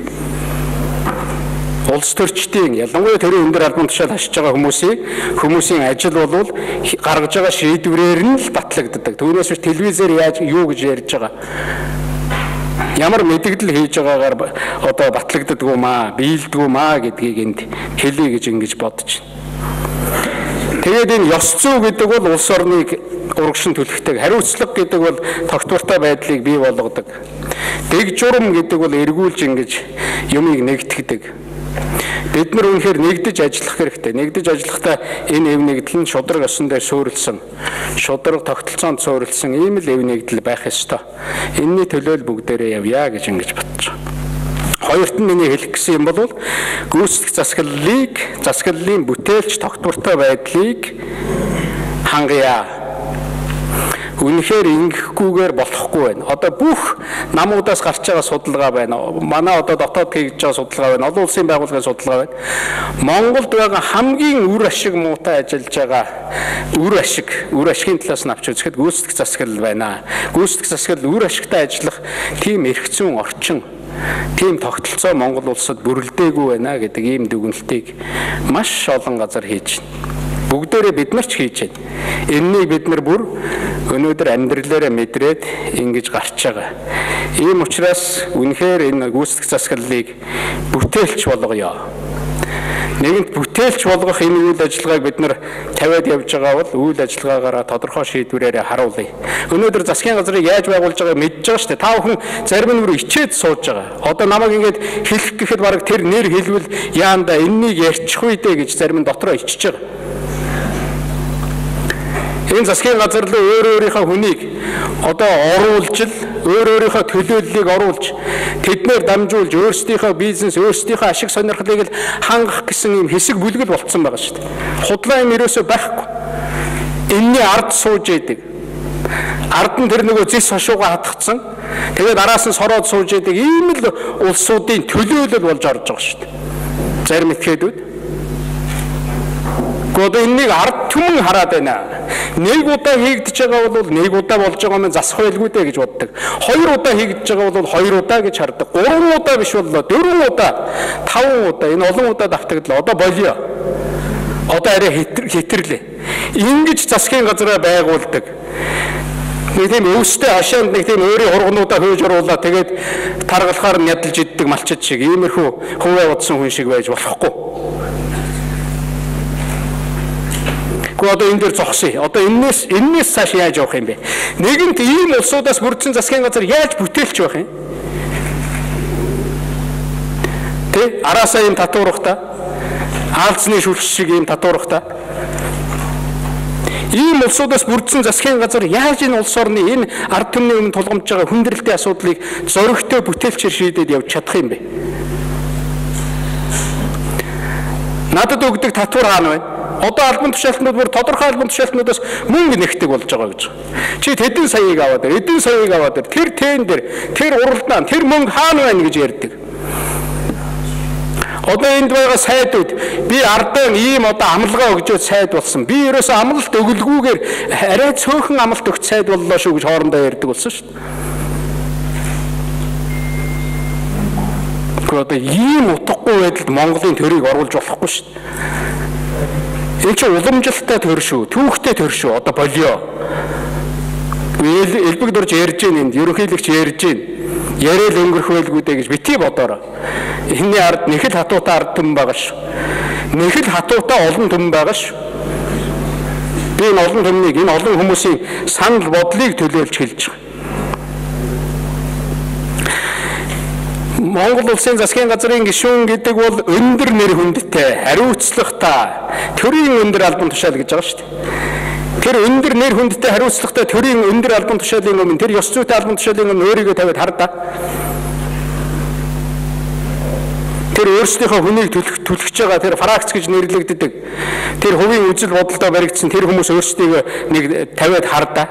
Улс төрчдийн ялангуяа төрийн өндөр албан тушаал хашиж байгаа хүмүүсийн хүмүүсийн ажил бол гаргаж байгаа шийдвэрээр нь л батлагддаг. Түүнээс биш телевизээр яаж юу гэж ярьж байгаа. Ямар мэдэгдэл хийж байгаагаар одоо батлагддаг юм аа, биелдэг юм аа гэдгийг энд хэлье гэж ингэж бодож байна. Тэгээд энэ ёс зүй гэдэг бол улс орныг урагшин түлхдэг. Хариуцлага гэдэг бол тогтвортой байдлыг бий болгодог. Дэг журам гэдэг бол эргүүлж ингэж юмыг нэгтгэдэг. Бид нар үнэхээр нэгдэж ажиллах хэрэгтэй. Нэгдэж ажиллахдаа энэ эв нэгдэл нь шудраг ёсон дээр суурилсан, шудраг тогтолцоонд суурилсан ийм л эв нэгдэл байх ёстой. Энэний төлөө л бүгдээрээ явъя гэж ингэж бодож байна. Хоёрт нь миний хэлэх гэсэн юм бол гүйцэтгэх засаглалыг, засаглалын бүтээлч тогтвортой байдлыг хангая. Үнэхээр ингэхгүйгээр болохгүй байна. Одоо бүх намуудаас гарч байгаа судалгаа байна. Манай одоо дотоод хийж байгаа судалгаа байна. Олон улсын байгууллагын судалгаа байна. Монголд байгаа хамгийн үр ашиг муутай ажиллаж байгаа үр ашиг, үр ашигын талаас нь авч үзэхэд гүйцэтгэх засаглал байна. Гүйцэтгэх засаглал үр ашигтай ажиллах тийм эрх зүйн орчин тийм тогтолцоо Монгол улсад бүрэлдээгүй байна гэдэг ийм дүгнэлтийг маш олон газар хийж байна. Бүгдээрээ бид нар ч хийж байна. Энэнийг бид нар бүр өнөөдөр амьдралаараа мэдрээд ингэж гарч байгаа. Ийм учраас үнэхээр энэ гүйцэтгэх засаглалыг бүтээлч болгоё. Нэгэнт бүтээлч болгох энэ үйл ажиллагааг бид нар тавиад явж байгаа бол үйл ажиллагаагаараа тодорхой шийдвэрээр харуулъя. Өнөөдөр засгийн газрыг яаж байгуулж байгааг мэдж байгаа шүү дээ. Та бүхэн зарим нь бүр ичээд сууж байгаа. Одоо намайг ингэж хэлэх гэхэд бараг тэр нэр хэлвэл яанда энэнийг ярьчих үе дээ гэж зарим нь дотроо ичиж байгаа. Энэ засгийн газар руу өөр өөрийнхөө хүнийг одоо оруулж л өөр өөрийнхөө төлөөллийг оруулж тэднэр дамжуулж өөрсдийнхөө бизнес, өөрсдийнхөө ашиг сонирхлыг л хангах гэсэн юм хэсэг бүлгэл болцсон байгаа шүү дээ. Худлаа юм ерөөсөө байхгүй. Энэний ард сууж идэг. Ард нь тэр нөгөө зис хошууга хатгцсан. Тэгээд араас нь сороод сууж идэг ийм л улсуудын төлөөлөл болж орж байгаа шүү дээ. Зарим этгээдүүд Гэхдээ энэнийг ард түмэн хараад байна. Нэг удаа хийгдэж байгаа бол нэг удаа болж байгаа юм засах байлгүй дээ гэж боддог. Хоёр удаа хийгдэж байгаа бол хоёр удаа гэж хардаг. Гурван удаа биш боллоо, дөрвөн удаа, таван удаа энэ олон удаа давтагдлаа. Одоо болио. Одоо арай хэтэрлээ. Ингэж засгийн газраа байгуулдаг. Нэг тийм өвстэй хашаанд нэг тийм өөрийн хургнуудаа хөөж оруулаад тэгээд таргалахаар нь ядалж иддэг малчид шиг иймэрхүү хуваа бодсон хүн шиг байж болохгүй. Одоо энэ дээр зогсъё. Одоо энэс энэс цааш яаж явах юм бэ? Нэгэнт ийм улсуудаас бүрдсэн засгийн газар яаж бүтээлч байх юм? Тэ араасаа ийм татуурахта, хаалцны шүлж шиг ийм татуурахта. Ийм улсуудаас бүрдсэн засгийн газар яаж энэ улс орны энэ ард түмний өмнө тулгамж байгаа хүндрэлтэй асуудлыг зоригтой бүтээлчээр шийдээд явж чадах юм бэ? Надад өгдөг татвар хаана байна? Одоо албан тушаалтнууд бүр тодорхой албан тушаалтнуудаас мөнгө нэгдэг болж байгаа гэж. Чи тэдэн саяыг аваад ир, эдэн саяыг аваад ир, тэр тэн дээр, тэр уралдаан, тэр мөнгө хаана байна гэж ярьдаг. Одоо энд байгаа сайдууд би ардаа ийм одоо амлага өгчөөд сайд болсон. Би ерөөсөө амлалт өгөлгүйгээр арай цөөхөн амлалт өгч сайд боллоо шүү гэж хоорондоо ярьдаг болсон шүү дээ. Одоо ийм утгагүй байдалд Монголын төрийг оруулж болохгүй шүү дээ. Энэ чинь уламжлалтай төр шүү, түүхтэй төр шүү. Одоо болио. Элбэг дурж ярьж гин энд, ерөнхийлөгч ярьж гин. Яриад өнгөрөх байлгүй дээ гэж бити бодоорой. Энэний ард нэг л хатуутай ард түмэн байгаа шүү. Нэг л хатуутай олон түмэн байгаа шүү. Би энэ олон түмнийг, энэ олон хүмүүсийн санал бодлыг төлөөлж хэлж байгаа. Монгол улсын засгийн газрын гишүүн гэдэг бол өндөр нэр хүндтэй, хариуцлагатай, төрийн өндөр албан тушаал гэж байгаа шүү дээ. Тэр өндөр нэр хүндтэй, хариуцлагатай төрийн өндөр албан тушаалын өмнө тэр ёс зүйтэй албан тушаалын өмнө өөрийгөө тавиад хардаа. Тэр өөрсдийнхөө хүнийг түлхэж байгаа тэр фракц гэж нэрлэгддэг. Тэр хувийн үзэл бодолдоо баригдсан тэр хүмүүс өөрсдийгөө нэг тавиад хардаа.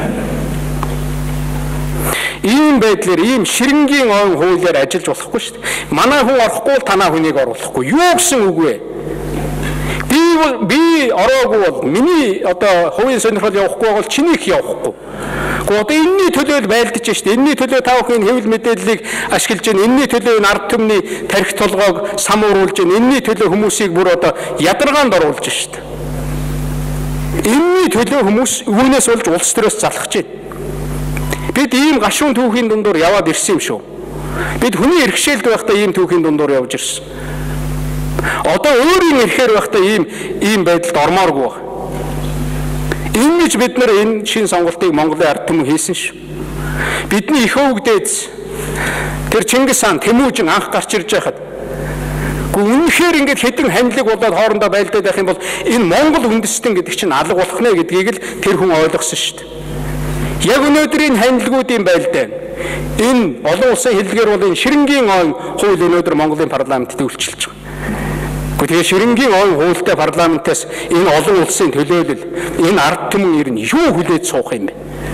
Ийм байдлаар ийм ширэнгийн ойн хуулиар ажиллаж болохгүй шүү дээ. Манай хүн орохгүй бол танаа хүнийг оруулахгүй. Юу гэсэн үг вэ? Би би ороогүй бол миний одоо хувийн сонирхол явахгүй бол чинийх явахгүй. Гэхдээ одоо энэний төлөө байлдаж шүү дээ. Энэний төлөө та бүхэн хэвлэл мэдээллийг ашиглаж байна. Энэний төлөө ард түмний тархи толгойг самууруулж байна. Энэний төлөө хүмүүсийг бүр одоо ядаргаанд оруулж шүү дээ. Энэний төлөө хүмүүс үүнээс болж улс төрөөс залхаж байна. Бид ийм гашуун түүхийн дундуур яваад ирсэн юм шүү. Бид хүний эрхшээлд байхдаа ийм түүхийн дундуур явж ирсэн. Одоо өөрийн эрхээр байхдаа ийм ийм байдалд ормооргүй байна. Ингэж бид нар энэ шин сонголтыг Монголын ард түмэн хийсэн шүү. Бидний их өвгдөөц тэр Чингис хаан Тэмүүжин анх гарч ирж байхад үнэхээр ингэж хэдэн ханилэг болоод хоорондоо байлдаад байх юм бол энэ Монгол үндэстэн гэдэг чинь алга болох нэ гэдгийг л тэр хүн ойлгосон шүү дээ. Яг өнөөдрийн ханилгуудын байлдаа энэ олон улсын хэллэгээр бол энэ ширэнгийн ойн хууль өнөөдөр Монголын парламентд үйлчилж байгаа. Гэхдээ ширэнгийн ойн хуультай парламентаас энэ олон улсын төлөөлөл энэ ард түмэн ер нь юу хүлээж суух юм бэ?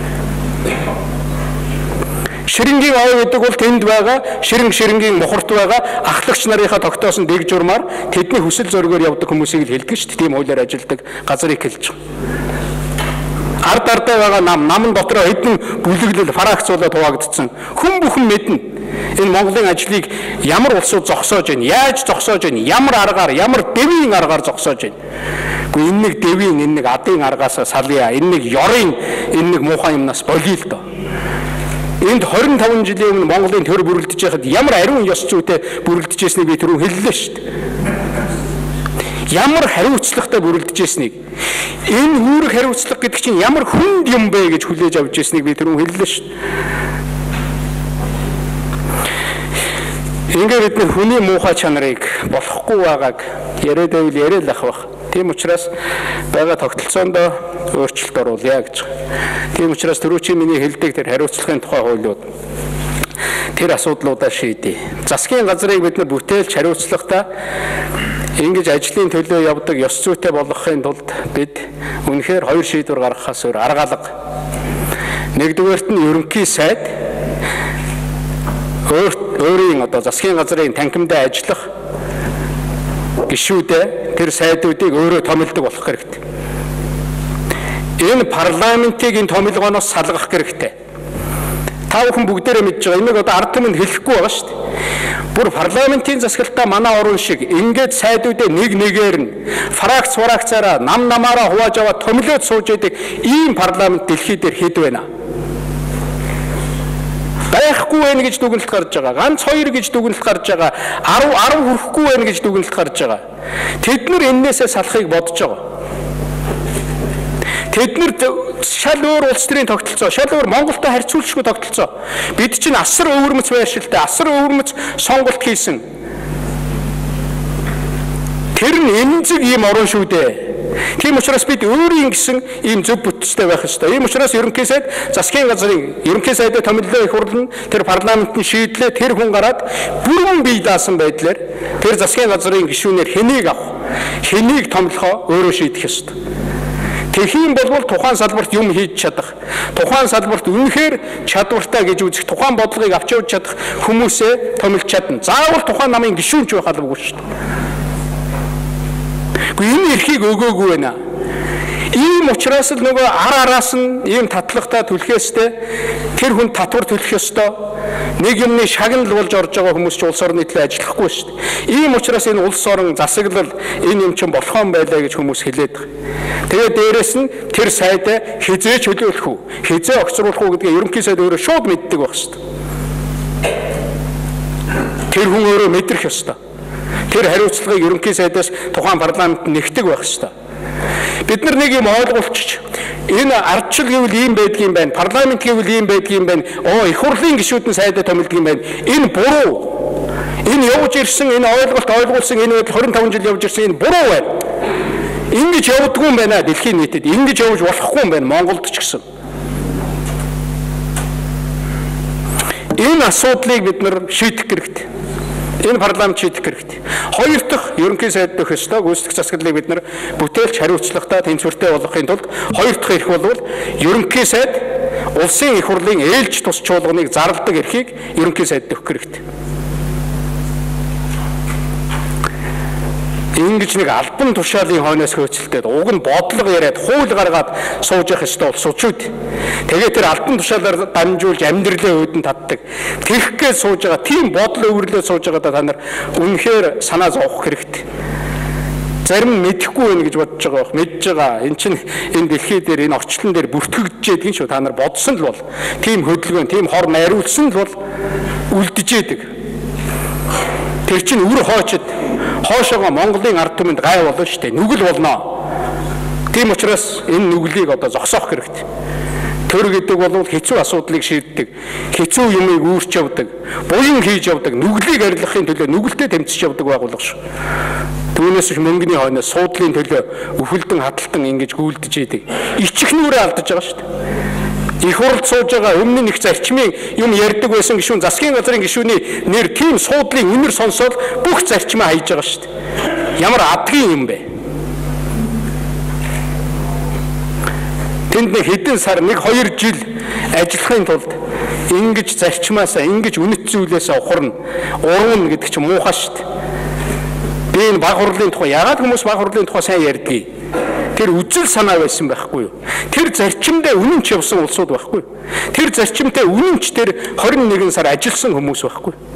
Ширэнгийн ой гэдэг бол тэнд байгаа, ширэнг ширэнгийн мухарт байгаа ахлагч нарынхаа тогтоосон дэг журмаар тэдний хүсэл зоригоор явдаг хүмүүсийг л хэлдэг шүү дээ. Тийм хуулиар ажилладаг газрыг хэлж байгаа. Ард ардаа байгаа нам, намын дотроо хэдэн бүлэглэл фракц болоод хуваагдсан. Хүн бүхэн мэднэ. Энэ Монголын ажлыг ямар улсууд зогсоож байна? Яаж зогсоож байна? Ямар аргаар, ямар дэвийн аргаар зогсоож байна? Гэхдээ энэ нэг дэвийн, энэ нэг адын аргаас салъя. Энэ нэг ёрын, энэ нэг муухай юмнаас болиё л доо. Энд twenty five жилийн өмнө Монголын төр бүрэлдэж байхад ямар ариун ёс зүйтэй бүрэлдэж байсныг би түрүү хэллээ шүү дээ. Ямар хариуцлагатай бүрэлдэж байсныг. Энэ үүрэг хариуцлага гэдэг чинь ямар хүнд юм бэ гэж хүлээж авч байсныг би түрүү хэллээ шүү дээ. Ингээд бид хүний муухай чанарыг болохгүй байгааг яриад байвал яриад ах бах. Тийм учраас байгаа тогтолцоонд өөрчлөлт оруулъя гэж. Тийм учраас түрүүчийн миний хэлдэг тэр хариуцлагын тухай хуулиуд тэр асуудлуудаа шийдэе. Засгийн газрыг бид нар бүтээлч хариуцлагатай ингэж ажлын төлөө явдаг ёс зүйтэй болгохын тулд бид үнэхээр хоёр шийдвэр гаргахаас өөр арга алга. Нэгдүгээрт нь ерөнхий сайд өөрийн одоо засгийн газрын танхимдаа ажиллах гишүүдээ тэр сайдуудыг өөрөө томилдог болох хэрэгтэй. Энэ парламентыг энэ томилгооноос салгах хэрэгтэй. Та бүхэн бүгдээрээ мэдж байгаа. Энийг одоо ард түмэнд хэлэхгүй байгаа шүү дээ. Бүр парламентын засгалтаа манай орон шиг ингээд сайдуудыг нэг нэгээр нь фракц фракцаараа нам намаараа хувааж аваад томилоод сууж байдаг ийм парламент дэлхий дээр хэд байна? Байхгүй байх гэж дүгнэлт гарч байгаа. Ганц хоёр гэж дүгнэлт гарч байгаа. ten ten хүрэхгүй байх гэж дүгнэлт гарч байгаа. Тэд нар эннээсээ салахыг бодож байгаа. Тэд нар шал өөр улс төрийн тогтолцоо, шал өөр Монголтой харьцуулшгүй тогтолцоо. Бид чинь асар өвөрмөц байршилтай, асар өвөрмөц сонголт хийсэн. Тэр нь эмзэг ийм орон шүү дээ. Тийм учраас бид өөрийн гэсэн ийм зөв бүтцтэй байх ёстой. Ийм учраас ерөнхий сайд засгийн газрын ерөнхий сайдын томиллоо их хурлын тэр парламентын шийдлээ тэр хүн гараад бүрэн бие даасан байдлаар тэр засгийн газрын гишүүнээр хэнийг авах, хэнийг томлохоо өөрөө шийдэх ёстой. Тэхийн болвол тухайн салбарт юм хийж чадах, тухайн салбарт үнэхээр чадвартай гэж үзэх, тухайн бодлогыг авч явж чадах хүмүүсээ томилж чадна. Заавал тухайн намын гишүүнч байх албагүй шүү дээ. Энэ эрхийг өгөөгүй байна. Ийм учраас л нөгөө ар араас нь ийм татлагтай түлхээстэй тэр хүн татвар төлөх ёстой. Нэг юмны шагнал болж орж байгаа хүмүүс ч улс орны төлөө ажиллахгүй шүү дээ. Ийм учраас энэ улс орон засаглал энэ юм чинь болох юм байлаа гэж хүмүүс хэлээд байгаа. Тэгээд дээрэс нь тэр сайдаа хизээ чөлөөлөх үү, хизээ огцруулах уу гэдгээ ерөнхий сайд өөрөө шууд мэддэг байх шүү дээ. Тэр хүн өөрөө мэдрэх ёстой. Тэр хариуцлагыг ерөнхий сайдаас тухайн парламент нэгтгэг байх ёстой. Бид нар нэг юм ойлгуулчих. Энэ ардчил гэвэл ийм байдгийн байна, парламент гэвэл ийм байдгийн байна. Оо их хурлын гишүүд нь сайдаа томилдог юм байна. Энэ буруу. Энэ явж ирсэн, энэ ойлголт ойлгуулсан, энэ twenty five жил явж ирсэн энэ буруу байна. Ингэж явдаггүй юм байна дэлхийн нийтэд. Ингэж явж болохгүй юм байна Монголд ч гэсэн. Энэ асуудлыг бид нар шийдэх хэрэгтэй. Энэ парламент шийдэх хэрэгтэй. Хоёр дахь ерөнхий сайд дэх ёстой гүйцэтгэх засаглалыг бид нар бүтээлч хариуцлагатай тэнцвэртэй болгохын тулд хоёр дахь эрх бол ерөнхий сайд улсын их хурлын ээлж тус чуулганыг зарладаг эрхийг ерөнхий сайд өгөх хэрэгтэй. Ингэж нэг албан тушаалын хойноос хөөцөлтөд уг нь бодлого яриад хууль гаргаад сууж явах ёстой бол суучуд. Тэгээд тэр албан тушаалаар дамжуулж амьдралаа өөдөн татдаг. Тэрхгээ сууж байгаа тийм бодлоо өвөрлөө сууж байгаадаа та нар үнэхээр санаа зовох хэрэгтэй. Зарим нь мэдэхгүй байх гэж бодож байгаа бох. Мэдж байгаа. Энд чинь энэ дэлхий дээр энэ орчлон дээр бүртгэгдэж байдаг шүү. Та нар бодсон л бол тийм хөдөлгөөн, тийм хор найруулсан л бол үлдэж яадаг. Тэр чинь үр хоочод хоошоогоо Монголын ард түмэнд гай болно шүү дээ. Нүгэл болно. Тийм учраас энэ нүглийг одоо зогсоох хэрэгтэй. Төр гэдэг бол хэцүү асуудлыг шийддэг, хэцүү юмыг үүрч явдаг, буян хийж явдаг, нүглийг арилгахын төлөө нүгэлтэд тэмцэж явдаг байгууллага шүү. Түүнээс их мөнгөний хойноос суудлын төлөө өвхөлдөн хаталтан ингэж гүйлдэж идэг. Ичихнүүрээ алдаж байгаа шүү дээ. Их хурлд сууж байгаа өмнө нэг зарчмын юм ярьдаг байсан гишүүн засгийн газрын гишүүний нэр тийм суудлын үнэр сонсоод бүх зарчмаа хайж байгаа шүү дээ. Ямар адгийн юм бэ? Тэнд нэг хэдэн сар нэг хоёр жил ажиллахын тулд ингэж зарчмаасаа ингэж үнэт зүйлээсээ ухарна. Урууна гэдэг чинь муухай шүү дээ. Би энэ баг хурлын тухай яагаад хүмүүс баг хурлын тухай сайн ярьдгийг? Тэр үзэл санаа байсан байхгүй юу? Тэр зарчимдээ үнэнч явсан улсууд байхгүй юу? Тэр зарчимдээ үнэнч тэр хорин нэгэн сар ажилласан хүмүүс байхгүй юу?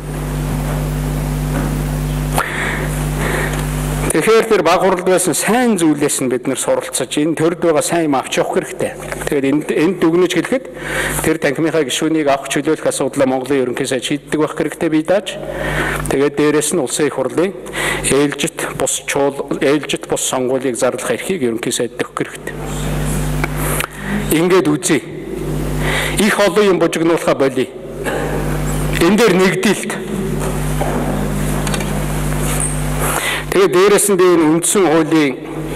Тэгэхээр тэр баг хуралд байсан сайн зүйлээс нь бид нэр суралцаж энэ төрд байгаа сайн юм авч явах хэрэгтэй. Тэгээд энд энд дүгнэж хэлэхэд тэр танхимынхаа гишүүнийг авах чөлөөлөх асуудлаа Монголын ерөнхий сайд шийддэг байх хэрэгтэй бий дааж. Тэгээд дээрэс нь улсын их хурлын ээлжит бус чуул ээлжит бус сонгуулийг зарлах эрхийг ерөнхий сайд өгөх хэрэгтэй. Ингээд үзье. Их олон юм бужигнуулахаа болий. Энд дээр нэгдэлт. Тэгээд дээрээс нь энэ үндсэн хуулийн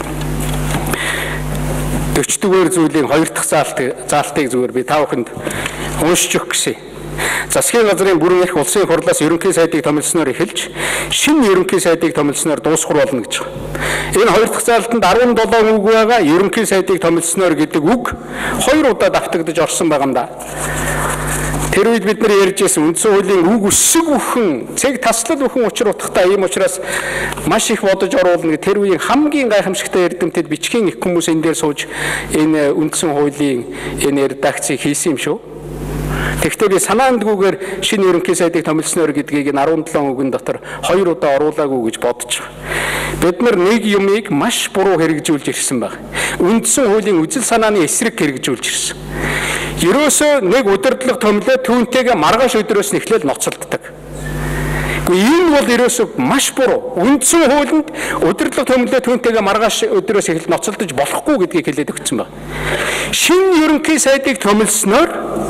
дөрвөн дугаар зүйлийн хоёр дахь заалтыг заалтыг зүгээр би та бүхэнд уншиж өгөх гэсэн. Засгийн газрын бүрэн эрх улсын хурлаас ерөнхий сайдыг томилсноор эхэлж шинэ ерөнхий сайдыг томилсноор дуусгар болно гэж байна. Энэ хоёр дахь заалтанд арван долоо үг байгаа. Ерөнхий сайдыг томилсноор гэдэг үг хоёр удаа давтагдаж орсон байгаа юм да. Тэр үед бид нар ярьж байсан үндсэн хуулийн үг өссөг бүхэн цэг таслал бүхэн учир утгатай ийм учраас маш их бодож оруулна. Тэр үеийн хамгийн гайхамшигтай эрдэмтэд бичгийн их хүмүүс энэ дээр сууж энэ үндсэн хуулийн энэ редакцийг хийсэн юм шүү. Тэгэхдээ би санаандгүйгээр шинэ ерөнхий сайдыг томилсноор гэдгийг энэ арван долоо үгэн дотор хоёр удаа оруулаагүй гэж бодож байгаа. Бид нар нэг юмыг маш буруу хэрэгжүүлж ирсэн байна. Үндсэн хуулийн үзэл санааны эсрэг хэрэгжүүлж ирсэн. Ерөөсөө нэг удирдлага томилоо түүнтэйгээ маргааш өдрөөс нь эхлээл ноцолддог. Гэхдээ энэ бол ерөөсөө маш буруу. Үндсэн хуулинд удирдлага томилоо түүнтэйгээ маргааш өдрөөс эхлэл ноцолдож болохгүй гэдгийг хэлээд өгсөн байна. Шинэ ерөнхий сайдыг томилсноор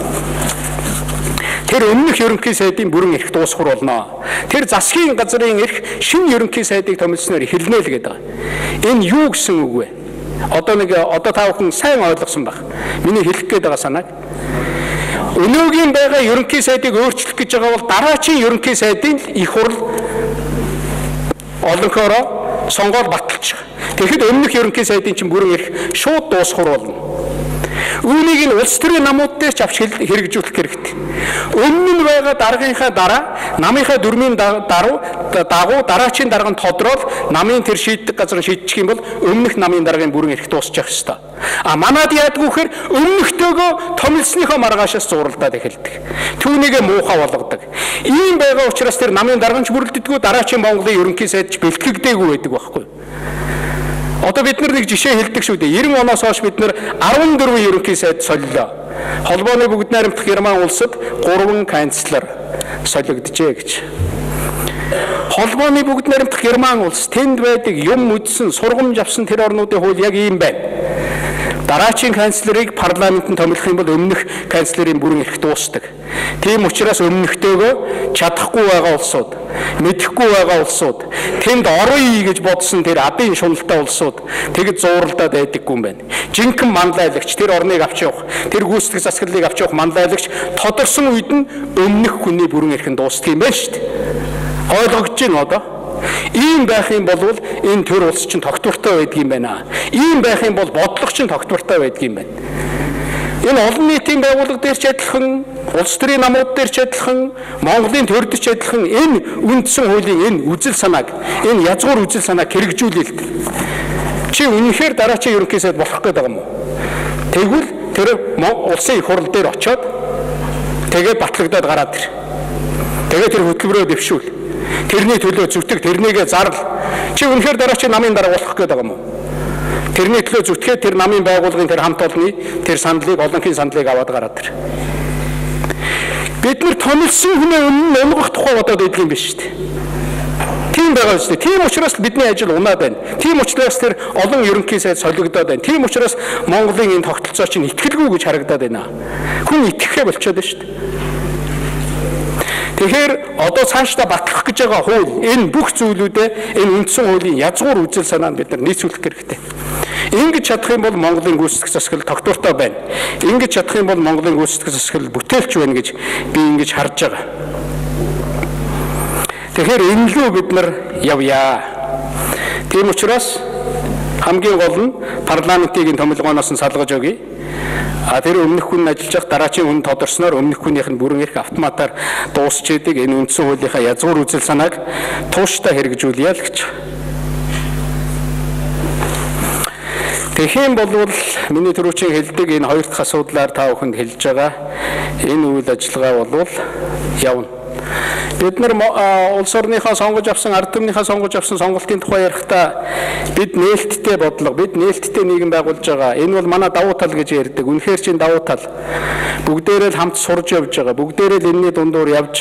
тэр өмнөх ерөнхий сайдын бүрэн эрх дуусгар болно. Тэр засгийн газрын эрх шинэ ерөнхий сайдыг томилсноор эхэлнэ л гэдэг. Энэ юу гэсэн үг вэ? Одоо нэг одоо та бүхэн сайн ойлгосон баг. Миний хэлэх гээд байгаа санааг. Өнөөгийн байгаа ерөнхий сайдыг өөрчлөх гэж байгаа бол дараачийн ерөнхий сайдын их хурл олонхороо сонгоод баталчих. Тэгэхэд өмнөх ерөнхий сайдын чинь бүрэн эрх шууд дуусгар болно. Үүнийг нь улс төрийн намууд дээр ч авч хэрэгжүүлэх хэрэгтэй. Өмнө нь байгаа даргынхаа дараа намынхаа дөрмийн даруу дагуу дараачийн дарга нь тодорхойл намын тэр шийддэг газар шийдчих юм бол өмнөх намын даргын бүрэн эрх дуусчих ёстой. А манад яадгүйхээр өмнөхтөөгөө томилсныхоо маргаашаас зуралдаад эхэлдэг. Түүнийгээ муухай болгодог. Ийм байгаа учраас тэр намын дарганч бүрэлддэггүй дараачийн Монголын ерөнхий сайдч бэлтгэгдээгүй байдаг байхгүй. Одоо бид нар нэг жишээ хэлдэг шүү дээ. девяносто оноос хойш бид нар арван дөрвөн ерөнхий сайд солилоо. Холбооны бүгд найрамдах Герман улсад гурван канцлер солигджээ гэж. Холбооны бүгд найрамдах Герман улс тэнд байдаг юм үдсэн сургамж авсан тэр орнуудын хууль яг ийм байна. Дараачийн канцлерыг парламентын томилох юм бол өмнөх канцлерийн бүрэн эрх дуусдаг. Тийм учраас өмнөхтөөгөө чадахгүй байгаа улсууд, мэдэхгүй байгаа улсууд, тэнд оръё гэж бодсон тэр адын шуналтай улсууд тэгэд зууралдаад байдаггүй юм байна. Жинхэнэ манлайлагч тэр орныг авч явах, тэр гүйцэтгэх засаглалыг авч явах манлайлагч тодорсон үед нь өмнөх хүний бүрэн эрх нь дуусдаг юм байна шүү дээ. Ойлгогдож байна одоо? Ийм байх юм бол энэ төр улс чинь тогтвортой байдаг юм байна. Ийм байх юм бол бодлого чинь тогтвортой байдаг юм байна. Энэ олон нийтийн байгууллага дээр ч адилхан, улс төрийн намууд дээр ч адилхан, Монголын төрд ч адилхан энэ үндсэн хуулийн энэ үзэл санааг, энэ язгуур үзэл санааг хэрэгжүүлээ л дээ. Чи үнэхээр дараачийн ерөнхий сайд болох гэдэг юм уу? Тэгвэл тэр улсын их хурл дээр очиод тэгээд батлагдаад гараад ир. Тэгээд тэр хөтөлбөрөө дэвшүүл. Тэрний төлөө зүтгэх, тэрнийгээ зарл. Чи үнэхээр дараачийн намын дарга болох гэдэг юм уу? Тэрний төлөө зүтгээд тэр намын байгууллагын тэр хамт олонны тэр сандлыг, олонхын сандлыг аваад гараад ир. Бид нар томилсон хүнээ өмнө өнгөх тухай бодоод байдаг юм биш үү? Тийм байгаа шүү дээ. Тийм учраас бидний ажил унаад байна. Тийм учраас тэр олон ерөнхий сайд солигдоод байна. Тийм учраас Монголын энэ тогтолцоо чинь итгэлгүй гэж харагдаад байна. Хүн итгэхээ болчиход байна шүү дээ. Тэгэхээр одоо цаашдаа батлах гэж байгаа хууль энэ бүх зүйлүүдээ энэ үндсэн хуулийн язгуур үзэл санаанд бид нар нийцүүлэх хэрэгтэй. Ингэж чадах юм бол Монголын гүйцэтгэх засаглал тогтвортой байна. Ингэж чадах юм бол Монголын гүйцэтгэх засаглал бүтээлч байна гэж би ингэж харж байгаа. Тэгэхээр энэ лөө бид нар явъя. Тийм учраас хамгийн гол нь парламентын томилгооноос нь салгаж өгье. А тэр өмнөх хүн ажиллаж явах дараачийн хүн тодорсноор өмнөх хүнийх нь бүрэн эрх автоматар дуусч идэг энэ үндсэн хуулийнхаа язгуур үзэл санааг тууштай хэрэгжүүлъя л гэж. Тэгхийн болвол миний түрүүчийн хэлдэг энэ хоёр дахь асуудлаар та бүхэнд хэлж байгаа энэ үйл ажиллагаа болвол явна. Бид нар улс орныхаа сонгож авсан, ард түмнийхээ сонгож авсан сонголтын тухай ярихдаа бид нээлттэй бодлого, бид нээлттэй нийгэм байгуулж байгаа. Энэ бол манай давуу тал гэж ярьдаг. Үнэхээр чинь давуу тал. Бүгдээрээ л хамт сурж явж байгаа. Бүгдээрээ л энэний дундуур явж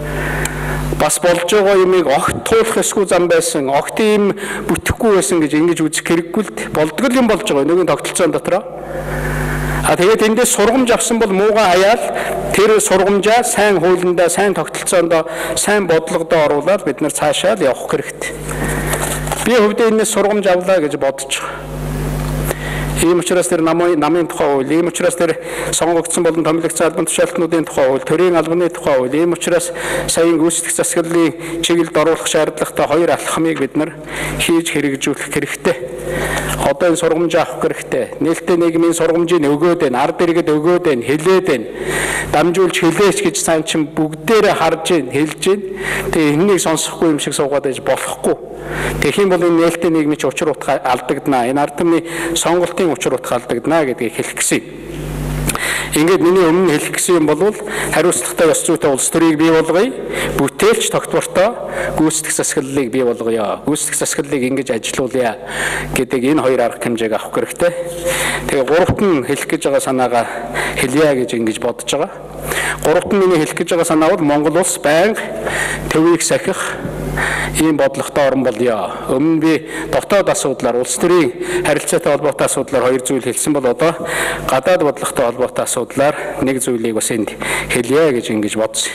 бас болж байгаа юмыг огт туулах эсгүй зам байсан, огт юм бүтэхгүй байсан гэж ингэж үзэх хэрэггүй л болдгол юм болж байгаа. Нэгэн тогтолцоон дотроо. А тэгээд эндээс сургамж авсан бол муугаа хаяал тэр сургамжаа сайн хуулиндаа, сайн тогтолцоондоо, сайн бодлогодоо оруулаад бид нар цаашаа л явах хэрэгтэй. Би хувьдаа энэс сургамж авлаа гэж бодож байгаа. Ийм учраас тэр намын намын тухай хууль, ийм учраас тэр сонгогдсон болон томилогдсон албан тушаалтнуудын тухай хууль, төрийн албаны тухай хууль, ийм учраас саяын гүйцэтгэх засаглалын чиглэлд оруулах шаардлагатай хоёр алхмыг бид нар хийж хэрэгжүүлэх хэрэгтэй. Одоо энэ сургамжаа авах хэрэгтэй. Нээлттэй нийгмийн сургамжийг өгөөд байна, ард иргэд өгөөд байна, хэлээд байна. Дамжуулж хэлээч гэж сайн чин бүгдээрээ харж байна, хэлж байна. Тэгээ энэнийг сонсохгүй юм шиг суугаад байж болохгүй. Тэгэх юм бол энэ нээлттэй нийгмийн ч учир утга алдагдана. Энэ ард түмний сонголтын учир утга алдагдана гэдгийг хэлэх гэсэн юм. Ингээд миний өмнө хэлэх гэсэн юм бол хариуцлагатай ёс зүйтэй улс төрийг бий болгоё. Бүтээлч тогтвортой гүйцэтгэх засаглалыг бий болгоё. Гүйцэтгэх засаглалыг ингэж ажилуулъя гэдэг энэ хоёр арга хэмжээг авах хэрэгтэй. Тэгээ гуравт нь хэлэх гэж байгаа санаагаа хэлье гэж ингэж бодож байгаа. Гуравт нь миний хэлэх гэж байгаа санаа бол Монгол улс байнга төвийг сахих ийм бодлоготой орн болёо. Өмнө би дотоод асуудлаар, улс төрийн харилцаатай холбоотой асуудлаар хоёр зүйл хэлсэн бол одоо гадаад бодлоготой холбоотой асуудлаар нэг зүйлийг бас энд хэлье гэж ингэж бодсон.